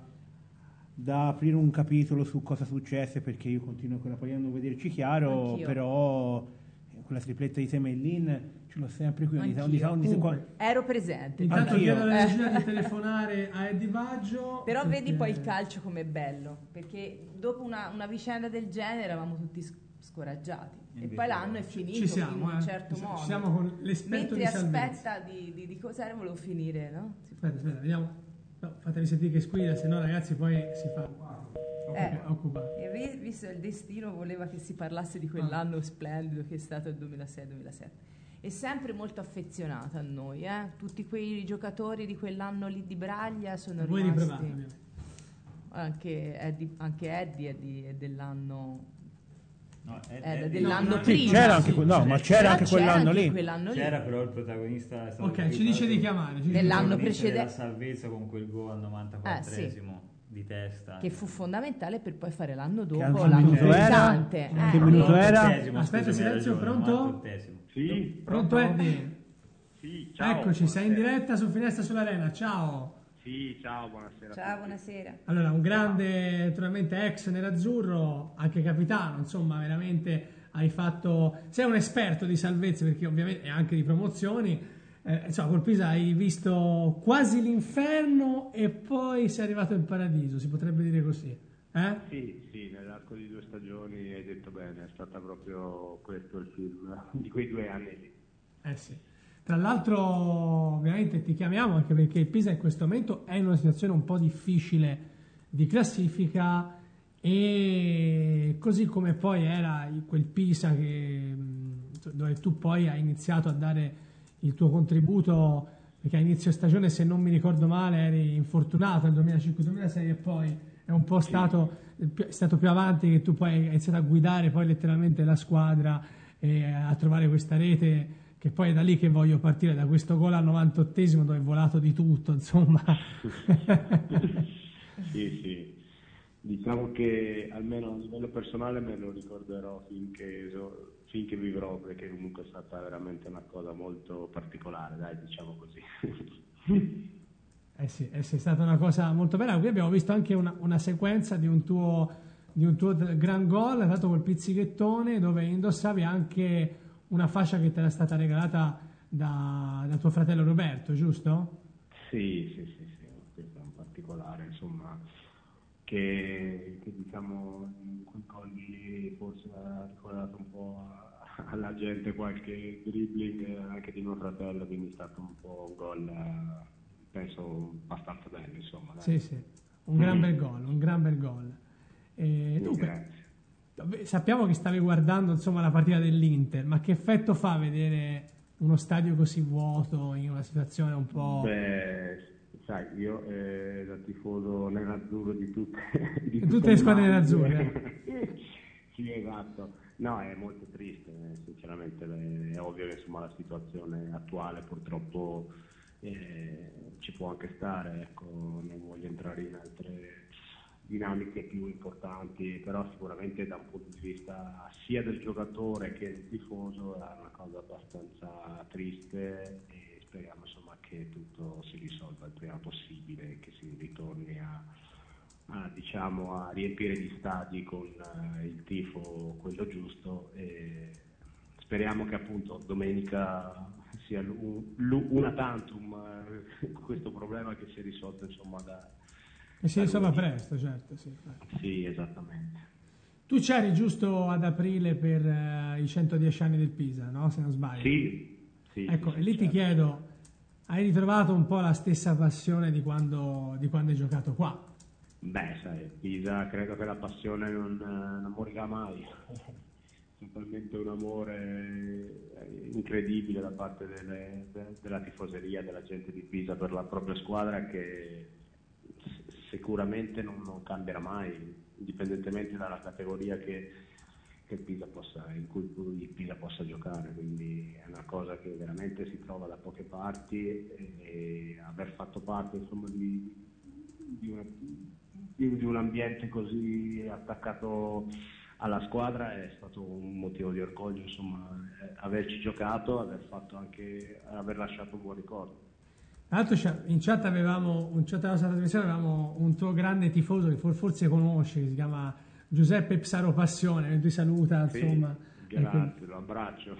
da aprire un capitolo su cosa successe, perché io continuo ancora poi a non vederci chiaro, Anch'io. però eh, quella tripletta di Semellin ce l'ho sempre qui ogni, ogni, Anch'io. ogni, ogni, Comunque, Ero presente. Intanto Anch'io. chiedo alla regia di telefonare a Eddie Baggio. Però vedi perché- poi il calcio com'è bello, perché dopo una, una vicenda del genere eravamo tutti sc- scoraggiati e Invece poi l'anno è ci finito Ci siamo, in un eh. certo Ci siamo- modo. ci siamo con l'esperto Mentre di salvezza. aspetta di, di, di cosa era, volevo finire, no? Si- Aspetta, aspetta, vediamo. No, fatevi sentire che squilla, se no ragazzi poi si fa Eh. occupato. E vi- visto il destino voleva che si parlasse di quell'anno splendido che è stato il duemilasei duemilasette. È sempre molto affezionata a noi, eh? Tutti quei giocatori di quell'anno lì di Braglia sono Voi rimasti. riprovate, ovviamente. Anche Eddie, anche Eddie è, di- è dell'anno No, è- era è- dell'anno no, Sì, prima. c'era anche, sì, que- no, sì. ma c'era Però anche quell'anno anche lì. quell'anno lì. C'era però il protagonista è stato Ok, più ci dice di fatto- chiamare. ci dice Nell'anno di chiamare. protagonista della precedente- salvezza con quel gol al novantaquattresimo di testa. Che fu fondamentale per poi fare l'anno Che anche dopo il l'anno minuto era? pesante. Che Eh, minuto era? novantaottesimo, Aspetta, scusami, hai silenzio, ragione, pronto? novantaottesimo. Sì, Pronto Eddie? Sì, ciao. Eccoci, sei in buonasera. diretta su Finestra sull'Arena, ciao. Sì, ciao, buonasera. a Ciao, tutti. buonasera. Allora, un grande, naturalmente ex nerazzurro, anche capitano, insomma, veramente hai fatto... Sei un esperto di salvezza, perché ovviamente, e anche di promozioni, eh, insomma, col Pisa hai visto quasi l'inferno e poi sei arrivato in paradiso, si potrebbe dire così, eh? Sì, sì, nell'arco di due stagioni hai detto bene, è stata proprio questo il film di quei due anni lì. Eh sì. Tra l'altro, ovviamente ti chiamiamo anche perché il Pisa in questo momento è in una situazione un po' difficile di classifica e così come poi era quel Pisa che, mh, dove tu poi hai iniziato a dare il tuo contributo, perché a inizio stagione, se non mi ricordo male, eri infortunato nel duemilacinque duemilasei e poi è un po' stato, è stato più avanti che tu poi hai iniziato a guidare poi letteralmente la squadra e a trovare questa rete, che poi è da lì che voglio partire, da questo gol al novantottesimo dove è volato di tutto, insomma. Sì, sì, diciamo che almeno a livello personale me lo ricorderò finché, so- finché vivrò, perché comunque è stata veramente una cosa molto particolare, dai, diciamo così. Eh sì, eh sì, è stata una cosa molto bella. Qui abbiamo visto anche una, una sequenza di un tuo, di un tuo gran gol, dato col pizzichettone, dove indossavi anche una fascia che ti era stata regalata da, da tuo fratello Roberto, giusto? Sì, sì, sì, sì, questo è un particolare, insomma, che, che diciamo in quei gol lì forse ha ricordato un po' a- alla gente qualche dribbling anche di mio fratello, quindi è stato un po' un gol, eh, penso, abbastanza bello, insomma. Dai. Sì, sì, un gran bel gol, un gran bel gol. E Sì, dunque, grazie. sappiamo che stavi guardando insomma la partita dell'Inter, ma che effetto fa vedere uno stadio così vuoto in una situazione un po'... Beh, sai, io eh, da tifoso nerazzurro di tutte, di tutte tutte le le squadre maglie. nerazzurre. Sì, esatto. No, è molto triste, eh, sinceramente è ovvio che insomma, la situazione attuale purtroppo eh, ci può anche stare, ecco, non voglio entrare in altre dinamiche più importanti, però sicuramente da un punto di vista sia del giocatore che del tifoso è una cosa abbastanza triste e speriamo insomma che tutto si risolva il prima possibile e che si ritorni a, a, diciamo, a riempire gli stadi con uh, il tifo quello giusto e speriamo che appunto domenica sia l'u- l'u- una tantum uh, questo problema che si è risolto insomma da E si risolva presto, certo, sì. sì, esattamente. Tu c'eri giusto ad aprile per eh, i centodieci anni del Pisa, no? Se non sbaglio. Sì, sì. Ecco, sì, e lì certo. ti chiedo, hai ritrovato un po' la stessa passione di quando, di quando hai giocato qua? Beh, sai, Pisa credo che la passione non, non morirà mai. Totalmente un amore incredibile da parte delle, de, della tifoseria, della gente di Pisa per la propria squadra che sicuramente non, non cambierà mai, indipendentemente dalla categoria che, che Pisa possa, in cui il Pisa possa giocare, quindi è una cosa che veramente si trova da poche parti e, e aver fatto parte insomma, di, di, una, di, di un ambiente così attaccato alla squadra è stato un motivo di orgoglio, insomma, averci giocato, aver fatto anche, aver lasciato un buon ricordo. Tra l'altro in chat avevamo, in chat della nostra trasmissione avevamo un tuo grande tifoso che forse conosci, che si chiama Giuseppe Psaro Passione, che ti saluta, Sì, insomma. grazie, lo abbraccio.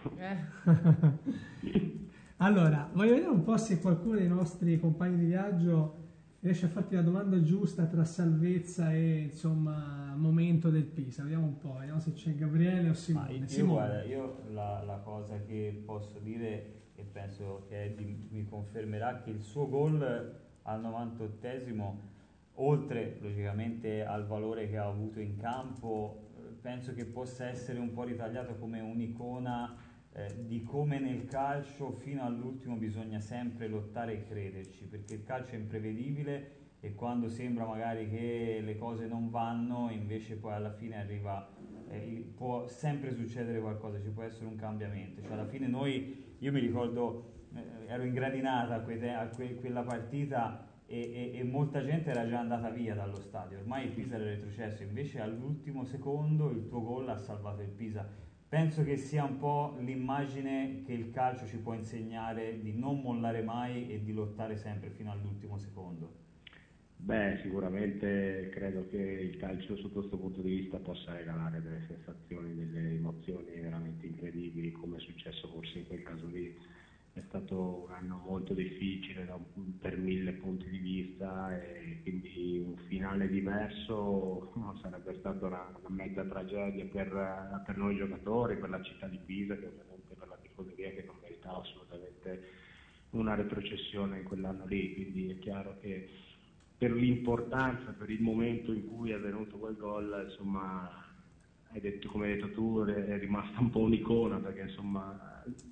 Eh. Allora, voglio vedere un po' se qualcuno dei nostri compagni di viaggio riesce a farti la domanda giusta tra salvezza e insomma momento del Pisa. Vediamo un po', vediamo se c'è Gabriele o Simone. Ma io, Simone. guarda, io la, la cosa che posso dire e penso che Eddie mi confermerà che il suo gol al novantottesimo, oltre logicamente al valore che ha avuto in campo, penso che possa essere un po' ritagliato come un'icona eh, di come nel calcio fino all'ultimo bisogna sempre lottare e crederci, perché il calcio è imprevedibile e quando sembra magari che le cose non vanno, invece poi alla fine arriva, eh, può sempre succedere qualcosa, ci può essere un cambiamento. Cioè alla fine noi, io mi ricordo, eh, ero in gradinata a, que te- a que- quella partita e, e, e molta gente era già andata via dallo stadio, ormai il Pisa era retrocesso, invece all'ultimo secondo il tuo gol ha salvato il Pisa. Penso che sia un po' l'immagine che il calcio ci può insegnare di non mollare mai e di lottare sempre fino all'ultimo secondo. Beh, sicuramente credo che il calcio sotto questo punto di vista possa regalare delle sensazioni, delle emozioni veramente incredibili, come è successo forse in quel caso lì. È stato un anno molto difficile da un, per mille punti di vista e quindi un finale diverso no, sarebbe stata una, una mezza tragedia per, per noi giocatori, per la città di Pisa, che ovviamente per la tifoseria che non meritava assolutamente una retrocessione in quell'anno lì, quindi è chiaro che per l'importanza, per il momento in cui è venuto quel gol, insomma, hai detto, come hai detto tu, è rimasta un po' un'icona, perché insomma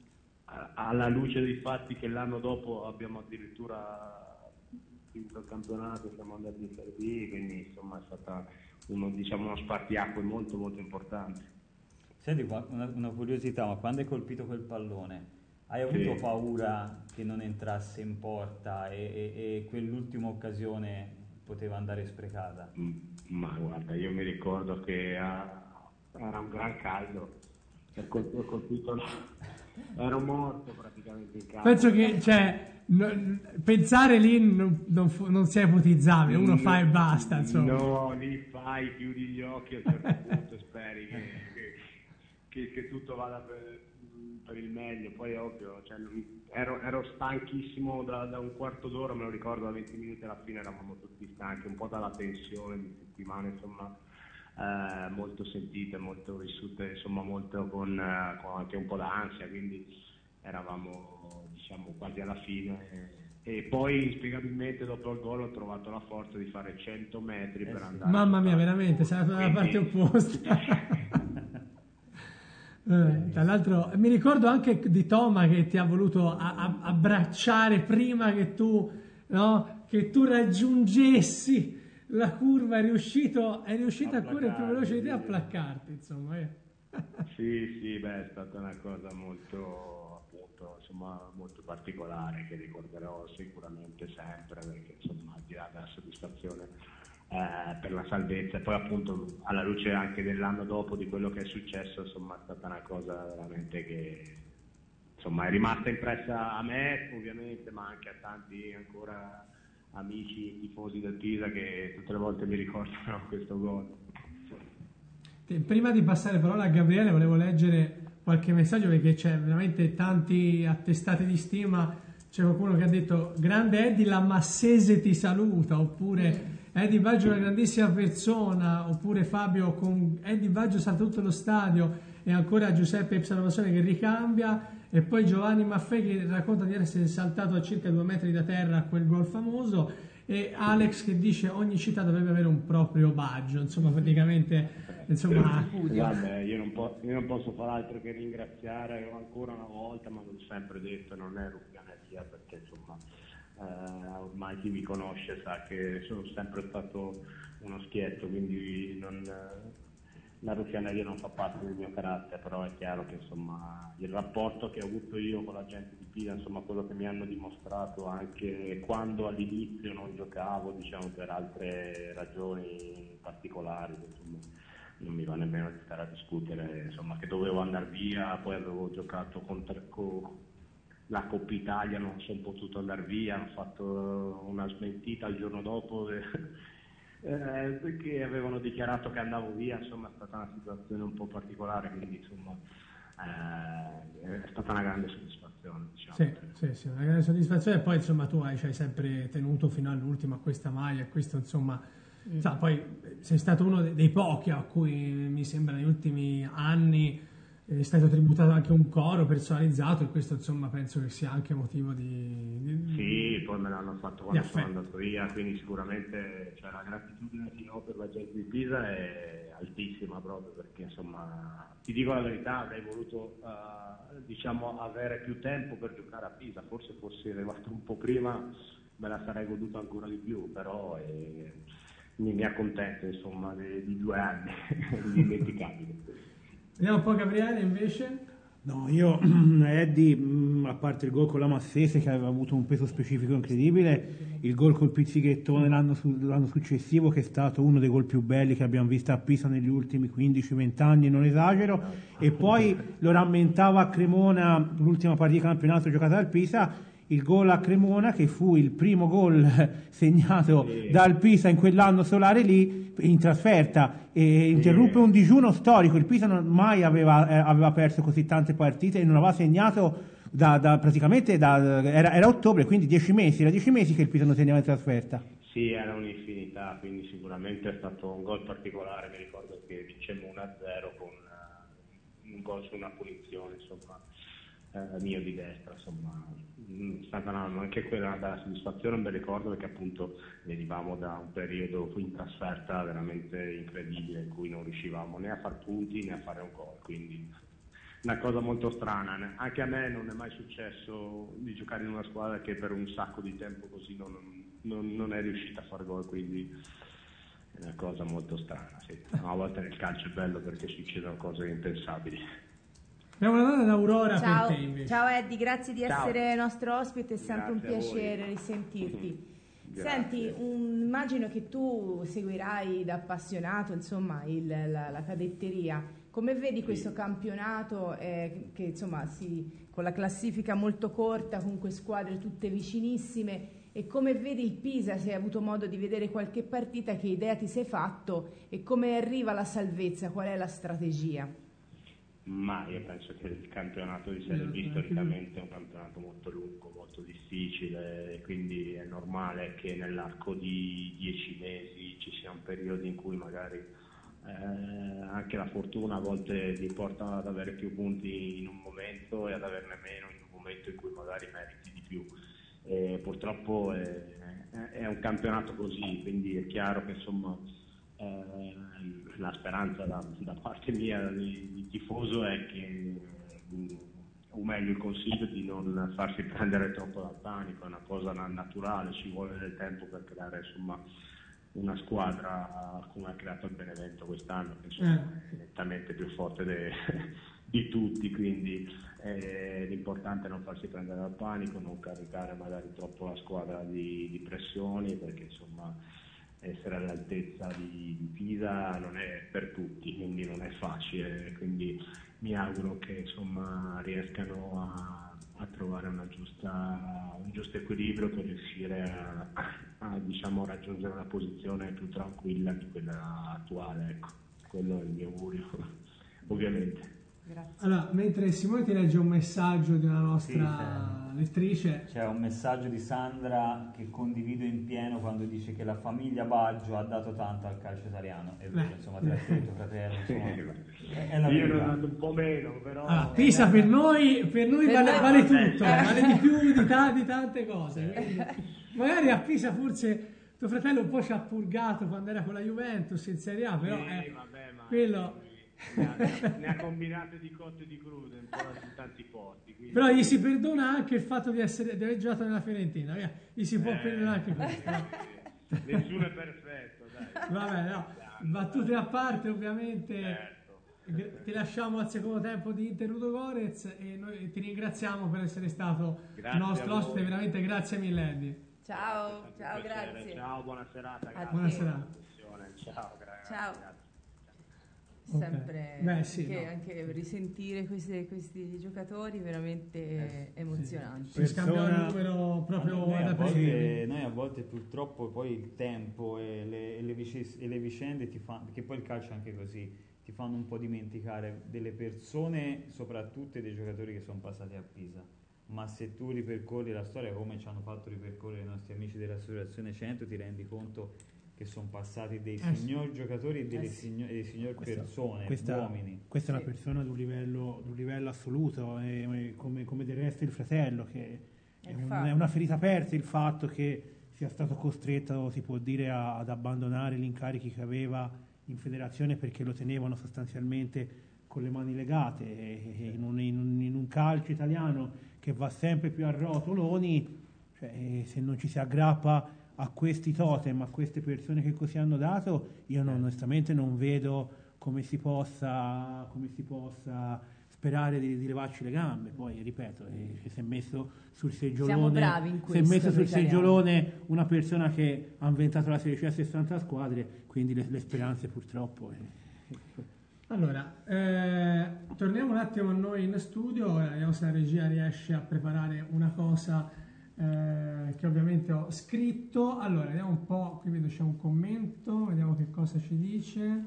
alla luce dei fatti che l'anno dopo abbiamo addirittura vinto il campionato, siamo andati in Serie B, quindi insomma è stata uno, diciamo, uno spartiacque molto molto importante. Senti, una, una curiosità, ma quando hai colpito quel pallone, hai avuto Sì. paura che non entrasse in porta e, e, e quell'ultima occasione poteva andare sprecata? Ma guarda, io mi ricordo che era un gran caldo, ho colpito, ero morto praticamente in campo. Penso che, cioè, no, pensare lì non, non, fu- non sia ipotizzabile, uno fa e basta, insomma. No, lì fai, chiudi gli occhi a un certo punto, speri che, che, che tutto vada per, per il meglio. Poi ovvio, cioè, ero, ero stanchissimo da, da un quarto d'ora, me lo ricordo, da venti minuti alla fine eravamo tutti stanchi, un po' dalla tensione di settimana, insomma, eh, molto sentite, molto vissute, insomma, molto con, eh, con anche un po' d'ansia, quindi eravamo, diciamo, quasi alla fine. E poi inspiegabilmente dopo il gol ho trovato la forza di fare cento metri per andare. Mamma mia, veramente, sei andato dalla parte opposta. Eh, tra l'altro mi ricordo anche di Toma che ti ha voluto a- a- abbracciare prima che tu, no, che tu raggiungessi la curva, è riuscito, è riuscito a correre più veloce di te a placcarti, insomma. Eh. Sì, sì, beh, è stata una cosa molto, appunto, insomma, molto particolare che ricorderò sicuramente sempre, perché insomma, al di là della soddisfazione eh, per la salvezza, e poi appunto alla luce anche dell'anno dopo di quello che è successo, insomma, è stata una cosa veramente che insomma è rimasta impressa a me ovviamente, ma anche a tanti ancora amici tifosi del Pisa che tutte le volte mi ricordano questo gol. Prima di passare la parola a Gabriele volevo leggere qualche messaggio perché c'è veramente tanti attestati di stima. C'è qualcuno che ha detto: grande Eddie, la Massese ti saluta, oppure Eddie Baggio è una grandissima persona, oppure Fabio con Eddie Baggio salta tutto lo stadio, e ancora Giuseppe Psalavazione che ricambia, e poi Giovanni Maffei che racconta di essere saltato a circa due metri da terra a quel gol famoso, e Alex che dice ogni città dovrebbe avere un proprio Baggio, insomma praticamente insomma. Vabbè, io non, po- io non posso fare altro che ringraziare ancora una volta, ma l'ho sempre detto, non è ruffianeria, perché insomma eh, ormai chi mi conosce sa che sono sempre stato uno schietto, quindi non, la ruffianeria non fa parte del mio carattere, però è chiaro che insomma il rapporto che ho avuto io con la gente di Pisa, insomma quello che mi hanno dimostrato anche quando all'inizio non giocavo, diciamo per altre ragioni particolari, insomma non mi va nemmeno di stare a discutere, insomma, che dovevo andare via, poi avevo giocato contro con la Coppa Italia, non sono potuto andare via, hanno fatto una smentita il giorno dopo eh, perché avevano dichiarato che andavo via, insomma è stata una situazione un po' particolare, quindi insomma eh, è stata una grande soddisfazione. Diciamo. Sì, sì, sì, una grande soddisfazione, e poi insomma tu hai, ci hai sempre tenuto fino all'ultimo a questa maglia, e questo insomma, mm. sa, poi sei stato uno dei, dei pochi a cui mi sembra negli ultimi anni è stato tributato anche un coro personalizzato, e questo insomma penso che sia anche motivo di, di sì, poi me l'hanno fatto quando sono andato via, quindi sicuramente cioè, la gratitudine che ho per la gente di Pisa è altissima, proprio perché insomma ti dico la verità, avrei voluto uh, diciamo avere più tempo per giocare a Pisa, forse fossi arrivato un po' prima me la sarei goduto ancora di più, però eh, mi, mi accontento insomma di, di due anni indimenticabili. Vediamo un po' Gabriele invece. No, io Eddie, a parte il gol con la Massese che aveva avuto un peso specifico incredibile, il gol col pizzichetone l'anno, su, l'anno successivo, che è stato uno dei gol più belli che abbiamo visto a Pisa negli ultimi quindici venti anni, non esagero, e poi lo rammentava a Cremona l'ultima partita di campionato giocata dal Pisa, il gol a Cremona che fu il primo gol segnato sì. dal Pisa in quell'anno solare lì in trasferta, e interruppe un digiuno storico. Il Pisa non mai aveva, eh, aveva perso così tante partite e non aveva segnato da, da praticamente da, era, era ottobre, quindi dieci mesi, era dieci mesi che il Pisa non segnava in trasferta. Sì, era un'infinità, quindi sicuramente è stato un gol particolare. Mi ricordo che vincemmo uno a zero con uh, un gol su una punizione, insomma Uh, mio di destra, insomma è stata una, anche quella della soddisfazione, non mi ricordo, perché appunto venivamo da un periodo in trasferta veramente incredibile in cui non riuscivamo né a far punti né a fare un gol, quindi una cosa molto strana. Anche a me non è mai successo di giocare in una squadra che per un sacco di tempo così non, non, non è riuscita a fare gol, quindi è una cosa molto strana, sì. Una volta nel calcio è bello perché succedono cose impensabili. Abbiamo una donna d'Aurora ciao, per te invece. Ciao Eddie, grazie di ciao. essere nostro ospite, è sempre Grazie un piacere risentirti. Grazie. Senti, un, immagino che tu seguirai da appassionato insomma il, la, la cadetteria. Come vedi questo campionato eh, che insomma si, con la classifica molto corta, comunque squadre tutte vicinissime, e come vedi il Pisa, se hai avuto modo di vedere qualche partita, che idea ti sei fatto e come arriva la salvezza, qual è la strategia? Ma io penso che il campionato di Serie B storicamente è un campionato molto lungo, molto difficile, quindi è normale che nell'arco di dieci mesi ci sia un periodo in cui magari eh, anche la fortuna a volte ti porta ad avere più punti in un momento e ad averne meno in un momento in cui magari meriti di più. E purtroppo è, è un campionato così, quindi è chiaro che insomma eh, la speranza da, da parte mia di, di tifoso è che, o meglio il consiglio di non farsi prendere troppo dal panico, è una cosa naturale, ci vuole del tempo per creare insomma una squadra come ha creato il Benevento quest'anno, che insomma è nettamente più forte de, di tutti, quindi eh, l'importante è non farsi prendere dal panico, non caricare magari troppo la squadra di, di pressioni, perché insomma essere all'altezza di, di Pisa non è per tutti, quindi non è facile, quindi mi auguro che insomma riescano a, a trovare una giusta, un giusto equilibrio per riuscire a, a, a diciamo, raggiungere una posizione più tranquilla di quella attuale, ecco, quello è il mio augurio ovviamente. Grazie. Allora, mentre Simone ti legge un messaggio di una nostra sì, lettrice, c'è un messaggio di Sandra che condivido in pieno quando dice che la famiglia Baggio ha dato tanto al calcio italiano. È vero, insomma, tra te e tuo fratello, insomma, è, è la io verità. ne ho dato un po' meno, però allora, Pisa per noi, per noi Per vale, noi vale vabbè. tutto, vale di più di, ta- di tante cose. Quindi, magari a Pisa forse tuo fratello un po' ci ha purgato quando era con la Juventus in Serie A, però sì, eh, vabbè, ma quello... ne ha, ne ha combinate di cotte e di crude un po' da tanti porti, quindi... Però gli si perdona anche il fatto di essere di aver giocato nella Fiorentina, via. Gli si può Eh, perdonare anche questo. eh, nessuno è perfetto, dai. Vabbè, no, battute a parte, ovviamente. Certo. Gra- Ti lasciamo al secondo tempo di Inter Ludogorets e noi ti ringraziamo per essere stato Grazie nostro a voi. ospite, veramente grazie mille Eddie. Ciao, È stato ciao, un piacere. grazie. Ciao, buona serata. A grazie. te. Buona serata. Ciao, grazie. Ciao. Grazie. Sempre Ok. Beh, sì, anche, no. anche risentire questi, questi giocatori veramente emozionanti. Si scambiò il Persona- numero proprio noi, ad a aprile. volte, noi a volte purtroppo poi il tempo e le, e le, vici- e le vicende ti fanno, perché poi il calcio è anche così, ti fanno un po' dimenticare delle persone, soprattutto e dei giocatori che sono passati a Pisa. Ma se tu ripercorri la storia come ci hanno fatto ripercorrere i nostri amici dell'Associazione cento, ti rendi conto che sono passati dei Eh sì. signor giocatori e delle Eh sì. signor, e dei signor Questa- persone, questa, uomini. questa è Sì. una persona di un livello, di un livello assoluto, e, e come, come del resto il fratello, che è, un- Infatti. è una ferita aperta il fatto che sia stato costretto, si può dire, a- ad abbandonare gli incarichi che aveva in federazione perché lo tenevano sostanzialmente con le mani legate. E- e in, un, in un- in un calcio italiano che va sempre più a rotoloni, cioè, eh, se non ci si aggrappa a questi totem, a queste persone che così hanno dato, io non, onestamente non vedo come si possa, come si possa sperare di, di levarci le gambe. Poi ripeto, eh, si è messo sul seggiolone, Siamo bravi in si è questo, messo noi sul italiani. seggiolone una persona che ha inventato la Serie C a sessanta squadre, quindi le, le speranze purtroppo eh, Allora, eh, torniamo un attimo a noi in studio, eh, vediamo se la regia riesce a preparare una cosa eh, che ovviamente ho scritto. Allora, vediamo un po', qui vedo c'è un commento, vediamo che cosa ci dice.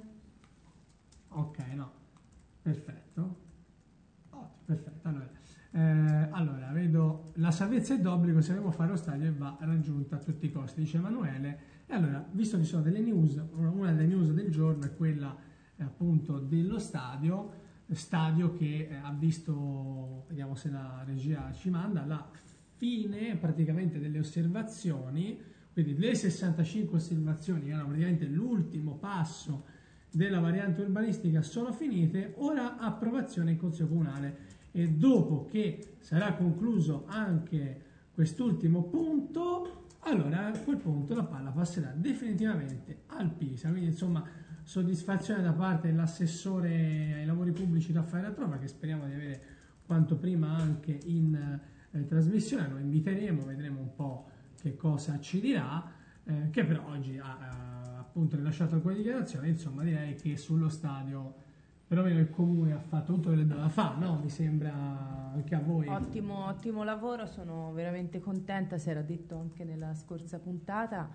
Ok, no, perfetto. Oh, perfetto, allora, eh, allora, vedo la salvezza è d'obbligo se devo fare lo stadio e va raggiunta a tutti i costi, dice Emanuele. E allora, visto che ci sono delle news, una delle news del giorno è quella eh, appunto dello stadio, stadio che eh, ha visto, vediamo se la regia ci manda, la fine praticamente delle osservazioni, quindi le sessantacinque osservazioni che erano praticamente l'ultimo passo della variante urbanistica sono finite, ora approvazione in Consiglio Comunale e dopo che sarà concluso anche quest'ultimo punto, allora a quel punto la palla passerà definitivamente al Pisa, quindi insomma soddisfazione da parte dell'assessore ai lavori pubblici Raffaele Trova, che speriamo di avere quanto prima anche in eh, trasmissione, lo inviteremo, vedremo un po' che cosa ci dirà, eh, che però oggi ha, ha appunto rilasciato alcune dichiarazioni, insomma direi che sullo stadio perlomeno il comune ha fatto tutto quello che doveva fare, no? Mi sembra anche a voi. Ottimo, ottimo lavoro, sono veramente contenta, si era detto anche nella scorsa puntata.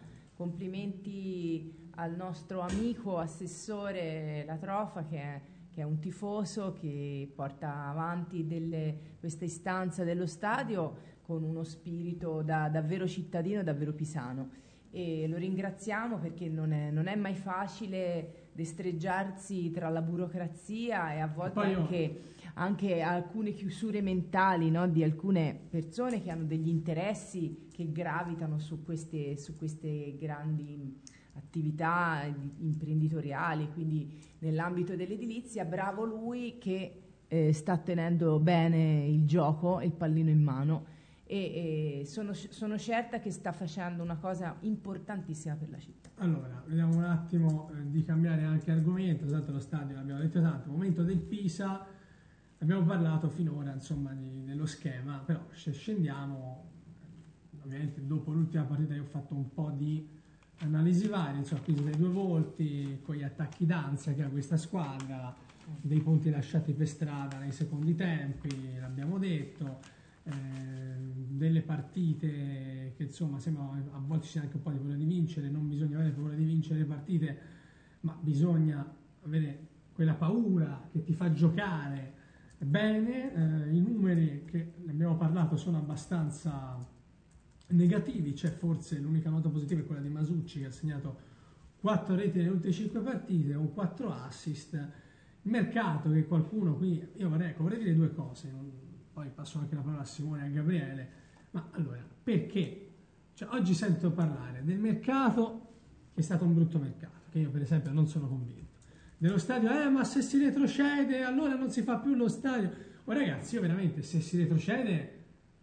Complimenti al nostro amico assessore La Trofa, che è, che è un tifoso che porta avanti delle, questa istanza dello stadio con uno spirito da, davvero cittadino, davvero pisano. E lo ringraziamo perché non è, non è mai facile destreggiarsi tra la burocrazia e a volte io... anche, anche alcune chiusure mentali, no? Di alcune persone che hanno degli interessi che gravitano su queste, su queste grandi attività imprenditoriali, quindi nell'ambito dell'edilizia. Bravo lui che eh, sta tenendo bene il gioco e il pallino in mano. E, e sono, sono certa che sta facendo una cosa importantissima per la città. Allora, vediamo un attimo eh, di cambiare anche argomento, tanto lo stadio l'abbiamo detto tanto, momento del Pisa, abbiamo parlato finora insomma di, dello schema, però se scendiamo, ovviamente dopo l'ultima partita io ho fatto un po' di analisi varie, insomma Pisa dai due volti, con gli attacchi d'ansia che ha questa squadra, dei punti lasciati per strada nei secondi tempi, l'abbiamo detto. Eh, delle partite che insomma sembrano, a volte c'è anche un po' di paura di vincere, non bisogna avere paura di vincere le partite, ma bisogna avere quella paura che ti fa giocare bene. Eh, i numeri che ne abbiamo parlato sono abbastanza negativi, c'è forse l'unica nota positiva è quella di Masucci che ha segnato quattro reti nelle ultime cinque partite con quattro assist. Il mercato che qualcuno qui, io vorrei, ecco, vorrei dire due cose, poi passo anche la parola a Simone e a Gabriele, ma allora, perché? Cioè, oggi sento parlare del mercato che è stato un brutto mercato, che io per esempio non sono convinto, dello stadio, eh ma se si retrocede allora non si fa più lo stadio. Oh ragazzi, io veramente, se si retrocede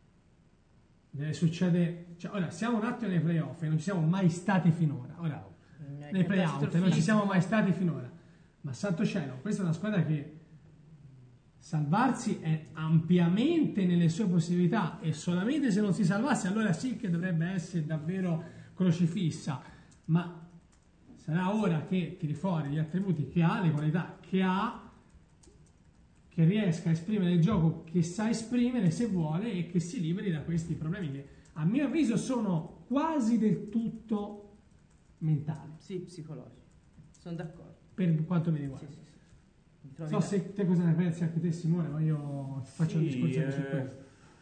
deve succedere, cioè, ora siamo un attimo nei playoff e non ci siamo mai stati finora, ora nei playout non ci siamo mai stati finora, ma santo cielo, questa è una squadra che salvarsi è ampiamente nelle sue possibilità e solamente se non si salvasse allora sì che dovrebbe essere davvero crocifissa, ma sarà ora che tiri fuori gli attributi che ha, le qualità che ha, che riesca a esprimere il gioco che sa esprimere se vuole e che si liberi da questi problemi che a mio avviso sono quasi del tutto mentali. Sì, psicologici, sono d'accordo. Per quanto mi riguarda. Sì, sì, sì. So se te cosa ne pensi anche te Simone, ma io faccio sì, un discorso anche eh, su questo.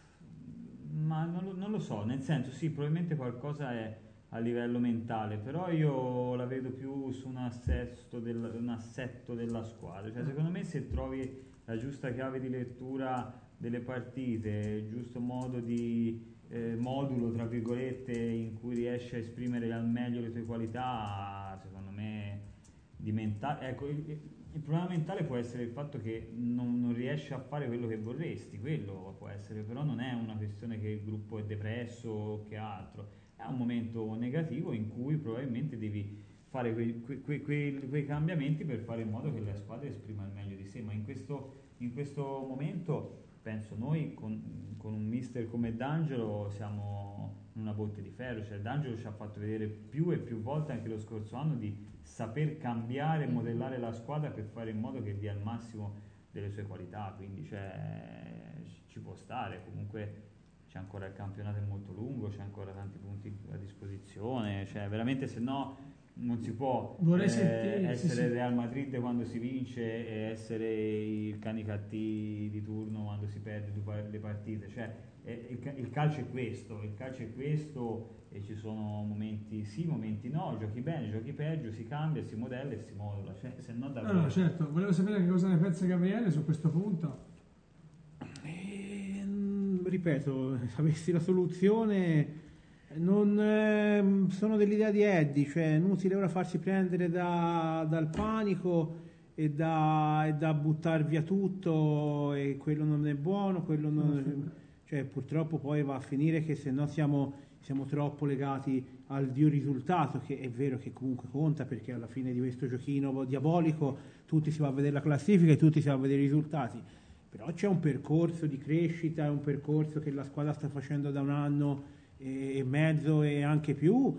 Ma non lo, non lo so, nel senso sì, probabilmente qualcosa è a livello mentale, però io la vedo più su un assetto, del, un assetto della squadra, cioè secondo me se trovi la giusta chiave di lettura delle partite, il giusto modo di eh, modulo tra virgolette in cui riesci a esprimere al meglio le tue qualità, secondo me di mentale, ecco, il, il problema mentale può essere il fatto che non, non riesci a fare quello che vorresti, quello può essere, però non è una questione che il gruppo è depresso o che altro, è un momento negativo in cui probabilmente devi fare quei, quei, quei, quei cambiamenti per fare in modo che la squadra esprima il meglio di sé, ma in questo, in questo momento penso noi con, con un mister come D'Angelo siamo una botte di ferro, cioè D'Angelo ci ha fatto vedere più e più volte anche lo scorso anno di saper cambiare e modellare la squadra per fare in modo che dia il massimo delle sue qualità, quindi cioè, ci può stare, comunque c'è ancora il campionato è molto lungo, c'è ancora tanti punti a disposizione, cioè veramente se no non si può eh, sentire, essere sì, sì. Real Madrid quando si vince e essere il canicattì di turno quando si perde le partite, cioè eh, il, il calcio è questo, il calcio è questo e ci sono momenti sì, momenti no, giochi bene, giochi peggio, si cambia, si modella e si modula, cioè se no davvero... No, no, certo, volevo sapere che cosa ne pensa Gabriele su questo punto. Eh, ripeto, se avessi la soluzione non eh, sono dell'idea di Eddie, cioè è inutile ora farsi prendere da, dal panico e da, e da buttare via tutto e quello non è buono, quello non, cioè purtroppo poi va a finire che se no siamo, siamo troppo legati al dio risultato, che è vero che comunque conta perché alla fine di questo giochino diabolico tutti si va a vedere la classifica e tutti si va a vedere i risultati, però c'è un percorso di crescita, è un percorso che la squadra sta facendo da un anno e mezzo e anche più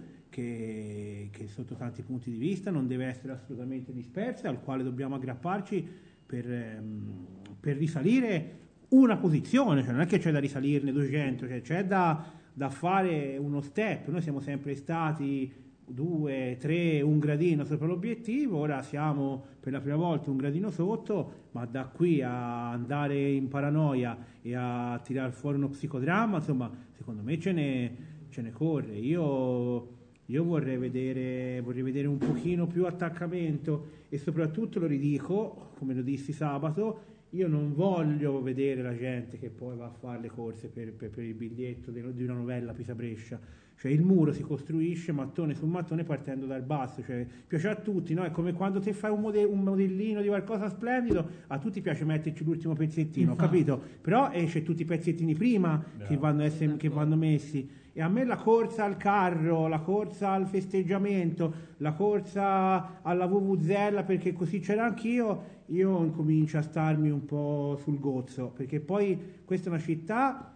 che, che sotto tanti punti di vista non deve essere assolutamente dispersa, al quale dobbiamo aggrapparci per, ehm, per risalire una posizione, cioè non è che c'è da risalirne duecento, cioè c'è da, da fare uno step. Noi siamo sempre stati due, tre, un gradino sopra l'obiettivo, ora siamo per la prima volta un gradino sotto, ma da qui a andare in paranoia e a tirar fuori uno psicodramma, insomma, secondo me ce ne, ce ne corre. Io, io vorrei vedere, vorrei vedere un pochino più attaccamento e soprattutto, lo ridico, come lo dissi sabato, io non voglio vedere la gente che poi va a fare le corse per, per, per il biglietto di una novella Pisa-Brescia. Cioè il muro si costruisce mattone su mattone partendo dal basso, cioè piace a tutti, no? È come quando te fai un, mode- un modellino di qualcosa splendido, a tutti piace metterci l'ultimo pezzettino, ho capito? Però eh, c'è tutti i pezzettini prima no. che, vanno essere, che vanno messi. E a me la corsa al carro, la corsa al festeggiamento, la corsa alla vuvuzela, perché così c'era anch'io, io incomincio a starmi un po' sul gozzo, perché poi questa è una città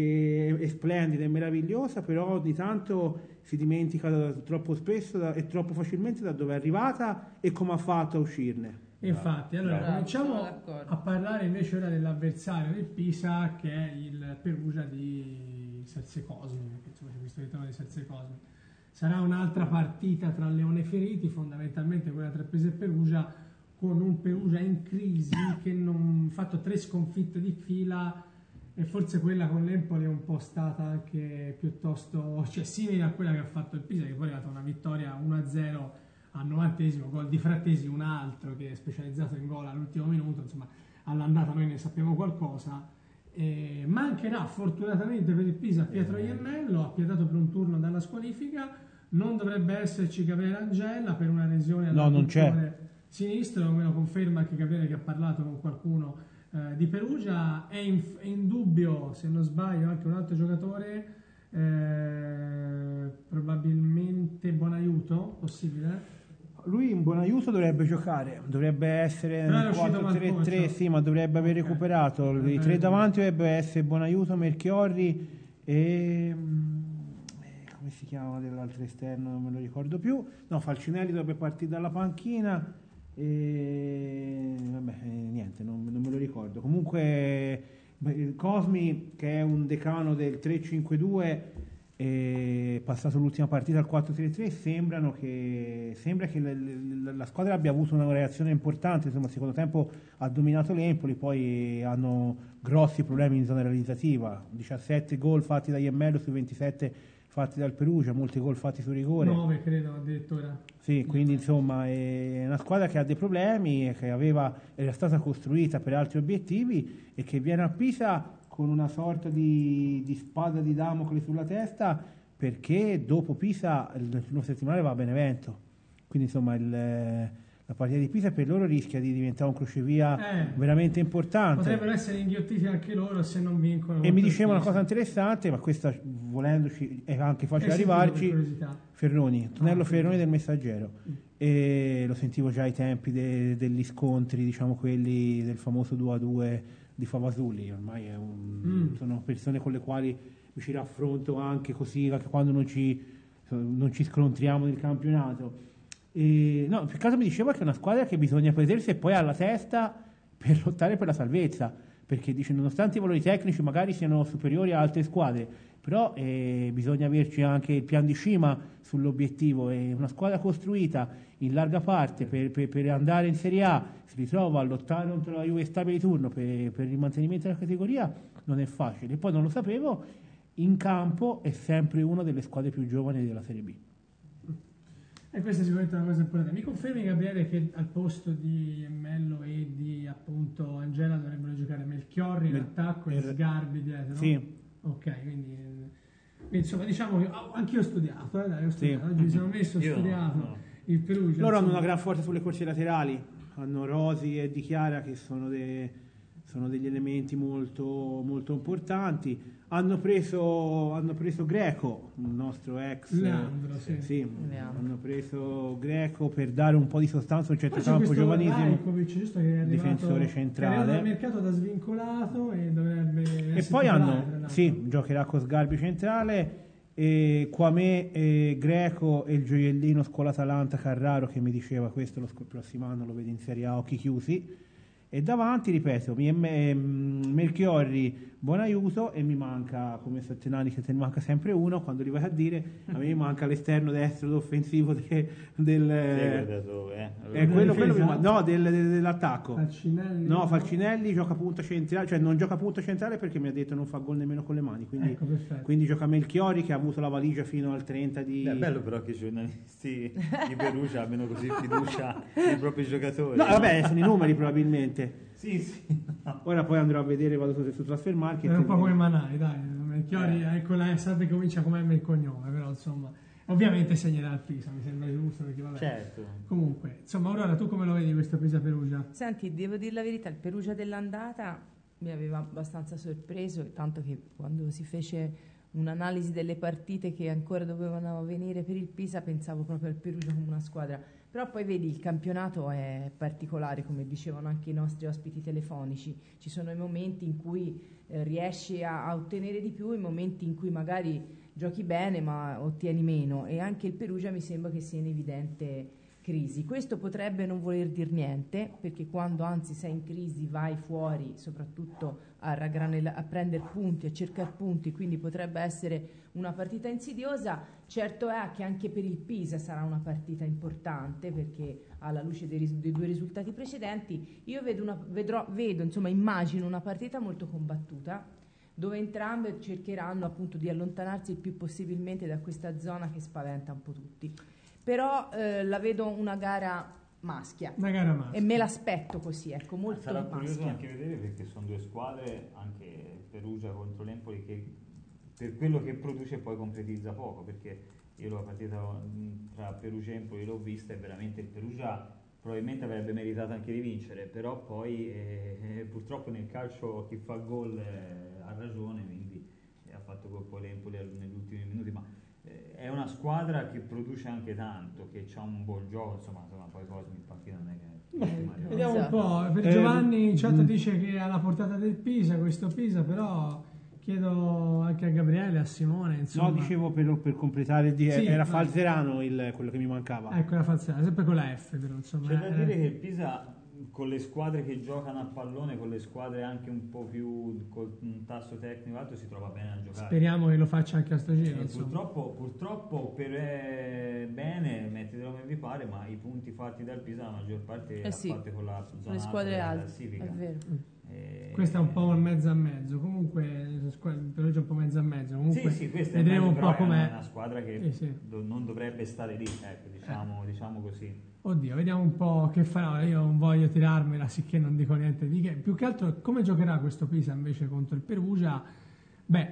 che è splendida e meravigliosa, però ogni tanto si dimentica da, troppo spesso da, e troppo facilmente da dove è arrivata e come ha fatto a uscirne. Infatti, allora Bravo, cominciamo a parlare invece ora dell'avversario del Pisa, che è il Perugia di Serse Cosmi, perché insomma c'è questo ritorno di Serse Cosmi. Sarà un'altra partita tra Leone Feriti, fondamentalmente quella tra Pisa e Perugia, con un Perugia in crisi che non ha fatto tre sconfitte di fila, e forse quella con l'Empoli è un po' stata anche piuttosto, cioè simile a quella che ha fatto il Pisa, che poi è arrivata una vittoria uno a zero al novantesimo, gol di Frattesi, un altro che è specializzato in gol all'ultimo minuto, insomma all'andata noi ne sappiamo qualcosa. Eh, mancherà fortunatamente per il Pisa Pietro Iemmello, appiadato per un turno dalla squalifica, non dovrebbe esserci Gabriele Angella per una lesione all'adduttore sinistro, me lo conferma anche Gabriele che ha parlato con qualcuno eh, di Perugia. È in, è in dubbio, se non sbaglio, anche un altro giocatore, eh, probabilmente Bonaiuto, possibile? Lui in Bonaiuto dovrebbe giocare, dovrebbe essere nel quattro tre tre, sì, ma dovrebbe aver okay. recuperato. I tre davanti dovrebbe essere Bonaiuto, Melchiorri e come si chiama dell'altro esterno, non me lo ricordo più. No, Falcinelli dovrebbe partire dalla panchina e vabbè, niente, non, non me lo ricordo. Comunque Cosmi, che è un decano del tre cinque due, è passato l'ultima partita al quattro tre tre, sembrano che sembra che la, la, la squadra abbia avuto una reazione importante, insomma, il secondo tempo ha dominato l'Empoli, poi hanno grossi problemi in zona realizzativa, diciassette gol fatti da Iemmello su ventisette fatti dal Perugia, molti gol fatti su rigore, nove credo addirittura. Sì, quindi insomma è una squadra che ha dei problemi, che aveva, era stata costruita per altri obiettivi e che viene a Pisa con una sorta di, di spada di Damocle sulla testa, perché dopo Pisa il primo settimanale va a Benevento, quindi insomma il, la partita di Pisa per loro rischia di diventare un crocevia eh, veramente importante. Potrebbero essere inghiottiti anche loro se non vincono. E mi diceva una cosa interessante, ma questa volendoci è anche facile eh, arrivarci, Ferroni, Tonello ah, Ferroni sì. del Messaggero, mm. e lo sentivo già ai tempi de, degli scontri, diciamo quelli del famoso due a due di Favasuli, ormai è un, mm. sono persone con le quali mi ci raffronto anche così, anche quando non ci, non ci scontriamo nel campionato. E, no, per caso mi diceva che è una squadra che bisogna predersi e poi alla testa per lottare per la salvezza, perché dice nonostante i valori tecnici magari siano superiori a altre squadre, però eh, bisogna averci anche il pian di cima sull'obiettivo. È una squadra costruita in larga parte per, per, per andare in Serie A, si ritrova a lottare contro la Juve Stabile di turno per, per il mantenimento della categoria, non è facile. E poi non lo sapevo, in campo è sempre una delle squadre più giovani della Serie B. E questa è sicuramente una cosa importante. Mi confermi, Gabriele, che al posto di Mello e di appunto Angela dovrebbero giocare Melchiorri in Mel- attacco e Sgarbi dietro? Sì. Ok, quindi, quindi insomma diciamo che anch'io ho studiato, eh, dai, ho studiato. Sì. Oggi mi sono messo, ho studiato no. il Perugia. Loro hanno una gran forza sulle corse laterali, hanno Rosi e Di Chiara che sono, de, sono degli elementi molto, molto importanti. Hanno preso, hanno preso Greco, il nostro ex Leandro, sì. sì, Leandro. Hanno preso Greco per dare un po' di sostanza a un centrocampo giovanissimo, Rajkovic, giusto, che è arrivato, difensore centrale, che è al mercato da svincolato e dovrebbe e poi hanno sì, giocherà con Sgarbi centrale e Kwame e Greco e il gioiellino Scuola Atalanta Carraro, che mi diceva questo lo prossimo anno lo vede in Serie A occhi chiusi, E davanti, ripeto, mi è me- Melchiorri, Buonaiuto, e mi manca, come Sattenani, che te ne manca sempre uno, quando li vai a dire, a me manca l'esterno destro offensivo de- del... Eh, è quello, quello mi manca- no, del- del- dell'attacco. Falcinelli. No, Falcinelli gioca punta centrale, cioè non gioca punta centrale perché mi ha detto non fa gol nemmeno con le mani, quindi, Ecco, perfetto. quindi gioca Melchiorri, che ha avuto la valigia fino al trenta di... È bello però che i giornalisti di Perugia abbiano così fiducia nei propri giocatori. No, vabbè, sono i numeri probabilmente. Sì, sì. No. Ora poi andrò a vedere, vado su, su Transfer Market. È un po' come Manai, dai. Melchiorri, Eh. ecco, la sempre comincia come M il cognome, però insomma, ovviamente segnerà il Pisa, mi sembra giusto, perché vabbè. Certo. Comunque, insomma, Aurora, tu come lo vedi questo Pisa-Perugia? Senti, devo dire la verità, il Perugia dell'andata mi aveva abbastanza sorpreso, tanto che quando si fece un'analisi delle partite che ancora dovevano venire per il Pisa pensavo proprio al Perugia come una squadra. Però poi vedi, il campionato è particolare, come dicevano anche i nostri ospiti telefonici. Ci sono i momenti in cui eh, riesci a, a ottenere di più, i momenti in cui magari giochi bene ma ottieni meno, e anche il Perugia mi sembra che sia in evidente crisi. Questo potrebbe non voler dire niente, perché quando anzi sei in crisi vai fuori soprattutto a, raggranella- a prendere punti, a cercare punti, quindi potrebbe essere una partita insidiosa. Certo è che anche per il Pisa sarà una partita importante, perché alla luce dei, ris- dei due risultati precedenti io vedo, una, vedrò, vedo insomma immagino una partita molto combattuta, dove entrambe cercheranno appunto di allontanarsi il più possibilmente da questa zona che spaventa un po' tutti. Però eh, la vedo una gara maschia, Una gara maschia. e me l'aspetto così, ecco, molto Sarà curioso maschia. anche vedere, perché sono due squadre, anche Perugia contro l'Empoli, che per quello che produce poi concretizza poco, perché io la partita mh, tra Perugia e Empoli l'ho vista e veramente il Perugia probabilmente avrebbe meritato anche di vincere, però poi eh, purtroppo nel calcio chi fa gol eh, ha ragione, quindi eh, ha fatto gol poi l'Empoli negli ultimi minuti, ma eh, è una squadra che produce anche tanto, che ha un buon gioco, insomma, insomma poi Cosmi in partita non è che... Vediamo un Esatto. po', per Eh, Giovanni in chat mm. dice che è alla portata del Pisa, questo Pisa, però chiedo anche a Gabriele, a Simone, insomma. No, dicevo per, per completare il di- Sì, era vai. Falzerano il, quello che mi mancava. Ecco la falsata, sempre con la F, però insomma. C'è da eh, dire che il Pisa, con le squadre che giocano a pallone, con le squadre anche un po' più con un tasso tecnico alto, si trova bene a giocare. speriamo che lo faccia anche a sto giro, Eh, insomma. purtroppo, purtroppo per eh, bene, mettitelo come vi pare, ma i punti fatti dal Pisa la maggior parte Eh eh sì, fatte con la zona le squadre alta della alte, classifica. è vero. Eh, Questo è un po' un mezzo a mezzo, comunque il Perugia è un po' mezzo a mezzo, comunque sì, sì, questa è vedremo un meglio, po' però è com'è. una, una squadra che Sì, sì. do- non dovrebbe stare lì, ecco, diciamo, diciamo così. Oddio, vediamo un po' che farà. Io non voglio tirarmela, sicché non dico niente di che. Più che altro, come giocherà questo Pisa invece contro il Perugia? Beh,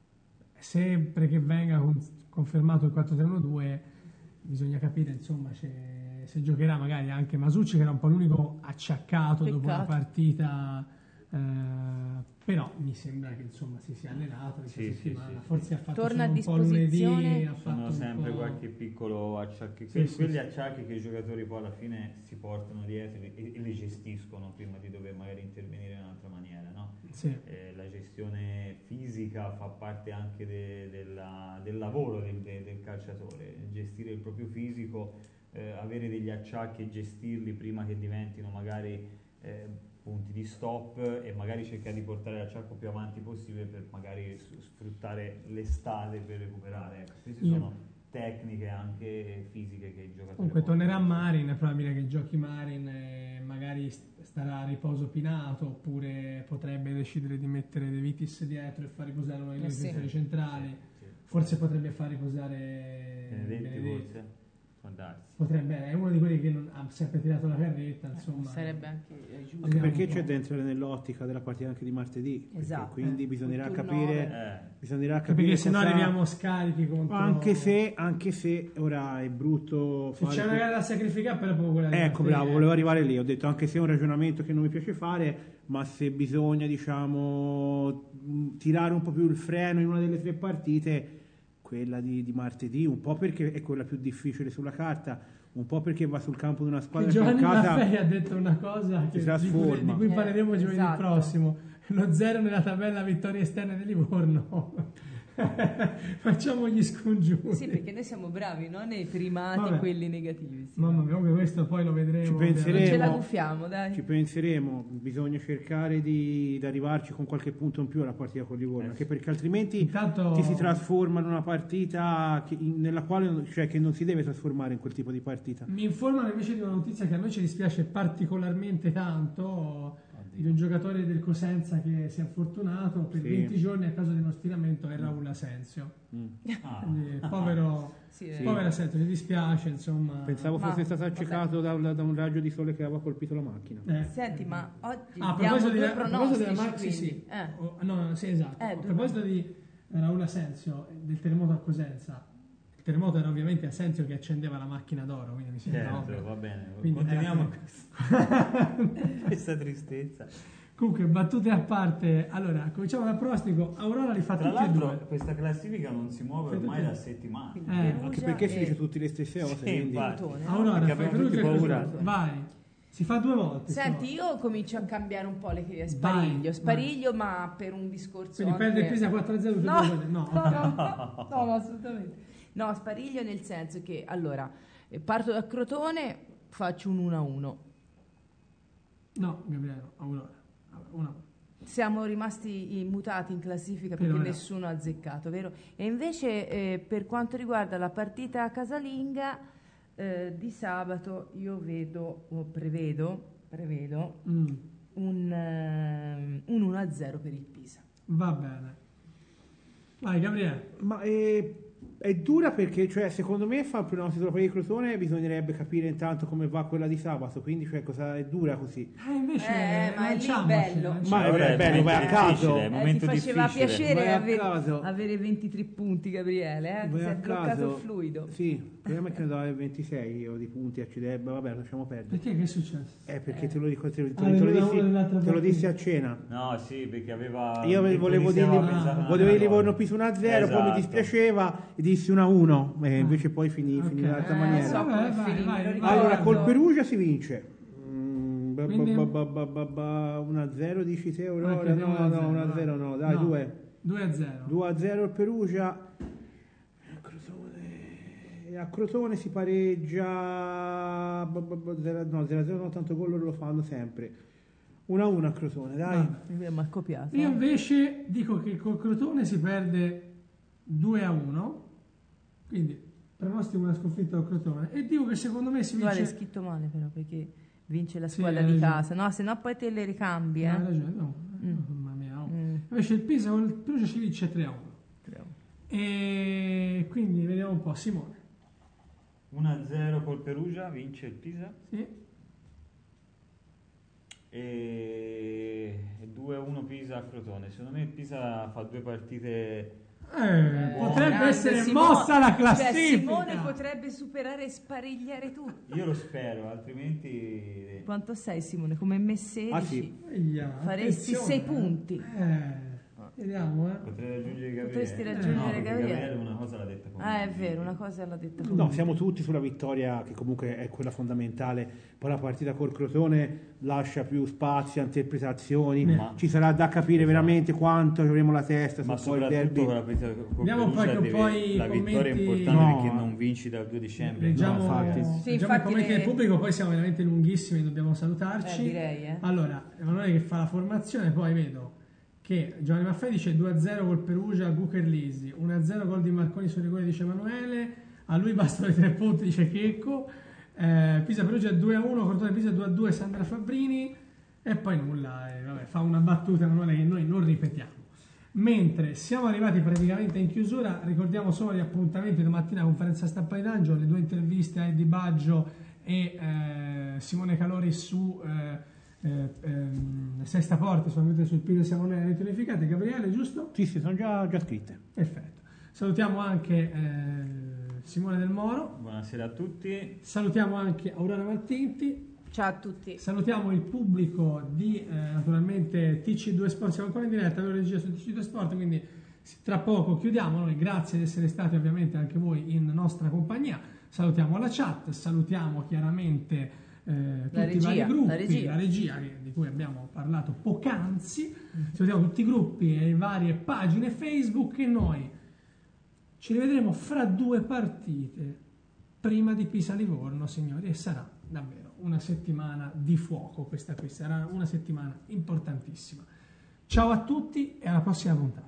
sempre che venga con- confermato il quattro tre uno due, bisogna capire, insomma, se, se giocherà magari anche Masucci, che era un po' l'unico acciaccato dopo una Peccato. partita. eh, però mi sembra che insomma si sia allenato questa Sì, sì, settimana. sì. Forse ha fatto Torna solo a un po' lunedì, disposizione. ha fatto Sono un sempre po'- qualche piccolo acciacchi, Sì, que- sì, quegli sì. acciacchi che i giocatori poi alla fine si portano dietro e, e li gestiscono prima di dover magari intervenire in un'altra maniera, no? Sì. Eh, la gestione fisica fa parte anche de- della- del lavoro del, de- del calciatore, gestire il proprio fisico, eh, avere degli acciacchi e gestirli prima che diventino magari eh, punti di stop, e magari cercare di portare l'acciacco più avanti possibile per magari s- sfruttare l'estate per recuperare. Ecco, queste Io- sono tecniche anche fisiche che i giocatori Comunque possono- tornerà Marin, è probabile che giochi Marin e magari st- starà a riposo Pinato, oppure potrebbe decidere di mettere De Vitis dietro e far riposare uno dei Eh sì. difensori centrali. Sì, sì. Forse potrebbe far riposare Benedetti, Benedetti. forse può darsi. Potrebbe, è uno di quelli che non, ha sempre tirato la carretta, insomma. Sarebbe anche eh, giusto. Anche Vediamo perché un po'. c'è da entrare nell'ottica della partita anche di martedì. perché Esatto. Quindi Eh. bisognerà Col turno capire, Eh, bisognerà Anche capire perché se no cosa- arriviamo scarichi contro... Anche se, anche se ora è brutto Se fare c'è una que- gara da sacrificare, però proprio quella di Ecco, martedì, bravo, eh. volevo arrivare lì. Ho detto anche se è un ragionamento che non mi piace fare, ma se bisogna, diciamo, mh, tirare un po' più il freno in una delle tre partite, quella di, di martedì, un po' perché è quella più difficile sulla carta, un po' perché va sul campo di una squadra che in Giovanni casa Maffei ha detto una cosa che, si di, cui, trasforma. di cui Eh, parleremo giovedì esatto. prossimo. Lo zero nella tabella vittorie esterne di Livorno. Facciamo gli scongiuri. Sì, perché noi siamo bravi, non nei primati, Vabbè. quelli negativi. Sì. Mamma mia, comunque questo poi lo vedremo. Ci Non penseremo. ce la guffiamo, dai. Ci penseremo, bisogna cercare di, di arrivarci con qualche punto in più alla partita con Livorno, Eh, anche perché altrimenti Intanto- ti si trasforma in una partita che- in- nella quale cioè, che non si deve trasformare in quel tipo di partita. Mi informano invece di una notizia che a noi ci dispiace particolarmente tanto, di un giocatore del Cosenza che si è infortunato per Sì. venti giorni a causa di uno stiramento, è Raul Asensio. Ah. Quindi, povero, Sì, eh. povero Asensio, mi dispiace, insomma. Pensavo Ma- fosse stato vabbè. accecato da, un- da un raggio di sole che aveva colpito la macchina. Eh. Senti, ma oggi Ah, a diamo proposito, di, due a proposito della pronostici, Maxi, sì. quindi. Eh. Oh, no, sì, esatto. Eh, a due proposito di Raul Asensio, del terremoto a Cosenza, il terremoto era ovviamente Asensio che accendeva la macchina d'oro, quindi mi sembra Certo, ovvio. va bene. Quindi Continuiamo era- questa, questa tristezza. Comunque, battute a parte, allora, cominciamo dal pronostico. Aurora li fa Tra tutti e l'altro due. questa classifica non si muove Fai ormai tutti- da settimane. Quindi Eh, Perugia Anche perché si e dice tutte le stesse cose, Sì, quindi infatti. Crotone. Aurora, Perché fai abbiamo Perugia tutti e paura. Crotone. Vai. Si fa due volte. Senti, stavolta. io comincio a cambiare un po' le spariglio, Vai, spariglio, ma per un discorso Quindi anche- perde il Pisa quattro a zero tutte No, e due. No, no, ok. no, no, no, assolutamente. No, spariglio nel senso che, allora, eh, parto da Crotone, faccio un uno a uno. No, Gabriele, no, Aurora. Allora, una volta. Siamo rimasti immutati in classifica Per perché ora. nessuno ha azzeccato, vero? E invece eh, per quanto riguarda la partita casalinga eh, di sabato io vedo, o prevedo, prevedo Mm, un, ehm, un uno a zero per il Pisa. va bene. Vai, Gabriele. Ma è, è dura perché, cioè, secondo me, fa il pronostico della partita di Crotone bisognerebbe capire intanto come va quella di sabato, quindi cioè, cosa è dura così. Eh, invece, Eh, ma è lì lanciamoci, bello. lanciamoci. Ma Ora è bello, momento vai a difficile, caso. è Eh, ti momento faceva difficile. piacere Vai a avere, caso. avere ventitré punti, Gabriele, eh? Vai Ti a sei bloccato caso. il fluido. Sì, il problema è che ne dava ventisei io di punti a Cidebba, vabbè, lasciamo perdere. Perché che è successo? Eh, perché te lo, dico, te, lo- te Ah, lo- te lo aveva dissi, uno dell'altra te lo partita. dissi a cena. No, sì, perché aveva... Io ave- volevo dire aveva pensato una volevo dire cosa. Livorno Pisa uno a zero, poi mi Esatto. dispiaceva e dissi uno a uno, e invece poi finì, Ok. finì in un'altra Eh, maniera. so come Vabbè, vai, finì, vai, me lo vai. ricordo. Allora, col Perugia si vince. Mm, ba- Quindi? ba- ba- ba- ba- ba- uno a zero dici te Aurora? Anche No, uno a no, zero, uno a vai. zero no, dai, No. due. due a zero. due a zero il Perugia. Crotone- A Crotone si pareggia ba- ba- ba- zero a- no, zero a zero no, tanto gol loro lo fanno sempre. uno a uno a Crotone, dai. Ah. Mi ha copiato. Io eh. invece dico che col Crotone si perde due a uno, quindi pronostico una sconfitta al Crotone e dico che secondo me si Guarda, è vince. scritto male però perché vince la Sì, squadra hai di ragione. casa, no? Se no poi te le ricambi, No, hai eh. ragione, no. Mm. Mamma mia, oh. Mm. Invece il Pisa col Perugia ci vince tre a uno. E quindi vediamo un po', Simone. uno a zero col Perugia, vince il Pisa. Sì. E due a uno Pisa a Crotone. Secondo me il Pisa fa due partite... Eh, potrebbe Grande essere Simone. mossa la Cioè, classifica. Simone potrebbe superare e sparigliare tutti. Io lo spero, altrimenti... Quanto sei Simone? Come me sedici? Ah, sì. Aia, Faresti attenzione, sei eh. punti. Eh, vediamo, eh. Potrei raggiungere Gabriele. Potresti No, raggiungere perché Gabriele. una cosa l'ha detta come Ah, è vero, una cosa l'ha detta No, come siamo tutti sulla vittoria che comunque è quella fondamentale. Poi la partita col Crotone lascia più spazio a interpretazioni, Ma- ci sarà da capire Esatto. veramente quanto avremo la testa Ma su poi il soprattutto derby. con la partita col Vediamo poi Perugia che deve- poi i la vittoria è commenti- importante No. perché non vinci dal due dicembre. Leggiamo, No, infatti. Sì, leggiamo i infatti commenti le- del pubblico, poi siamo veramente lunghissimi, dobbiamo salutarci. Eh, direi, eh. Allora, Emanuele che fa la formazione, poi vedo che Giovanni Maffei dice due a zero col Perugia a Gucherlisi, uno a zero gol di Marconi sul rigore, dice Emanuele, a lui bastano i tre punti, dice Checco, eh, Pisa Perugia due a uno, Crotone Pisa due a due, Sandra Fabbrini, e poi nulla, eh, vabbè, fa una battuta Emanuele che noi non ripetiamo. Mentre siamo arrivati praticamente in chiusura, ricordiamo solo gli appuntamenti domattina, conferenza stampa di D'Angelo, le due interviste a Eddie Baggio e eh, Simone Calori su eh, eh, ehm, Sesta Porte, solamente sul Pisa siamo nelle reti unificate. Gabriele, giusto? Sì, sì, sono già, già scritte. Perfetto. Salutiamo anche eh, Simone Del Moro, Buonasera a tutti. salutiamo anche Aurora Maltinti, Ciao a tutti. salutiamo il pubblico di eh, naturalmente T C due Sport, siamo ancora in diretta, avevo regia su T C due Sport, quindi tra poco chiudiamo. Noi grazie di essere stati ovviamente anche voi in nostra compagnia, salutiamo la chat, salutiamo chiaramente eh, tutti La i regia, vari gruppi, la regia. la regia che- di cui abbiamo parlato poc'anzi, salutiamo tutti i gruppi e le varie pagine Facebook e noi Ci rivedremo fra due partite prima di Pisa-Livorno, signori, e sarà davvero una settimana di fuoco questa qui, sarà una settimana importantissima. Ciao a tutti e alla prossima puntata.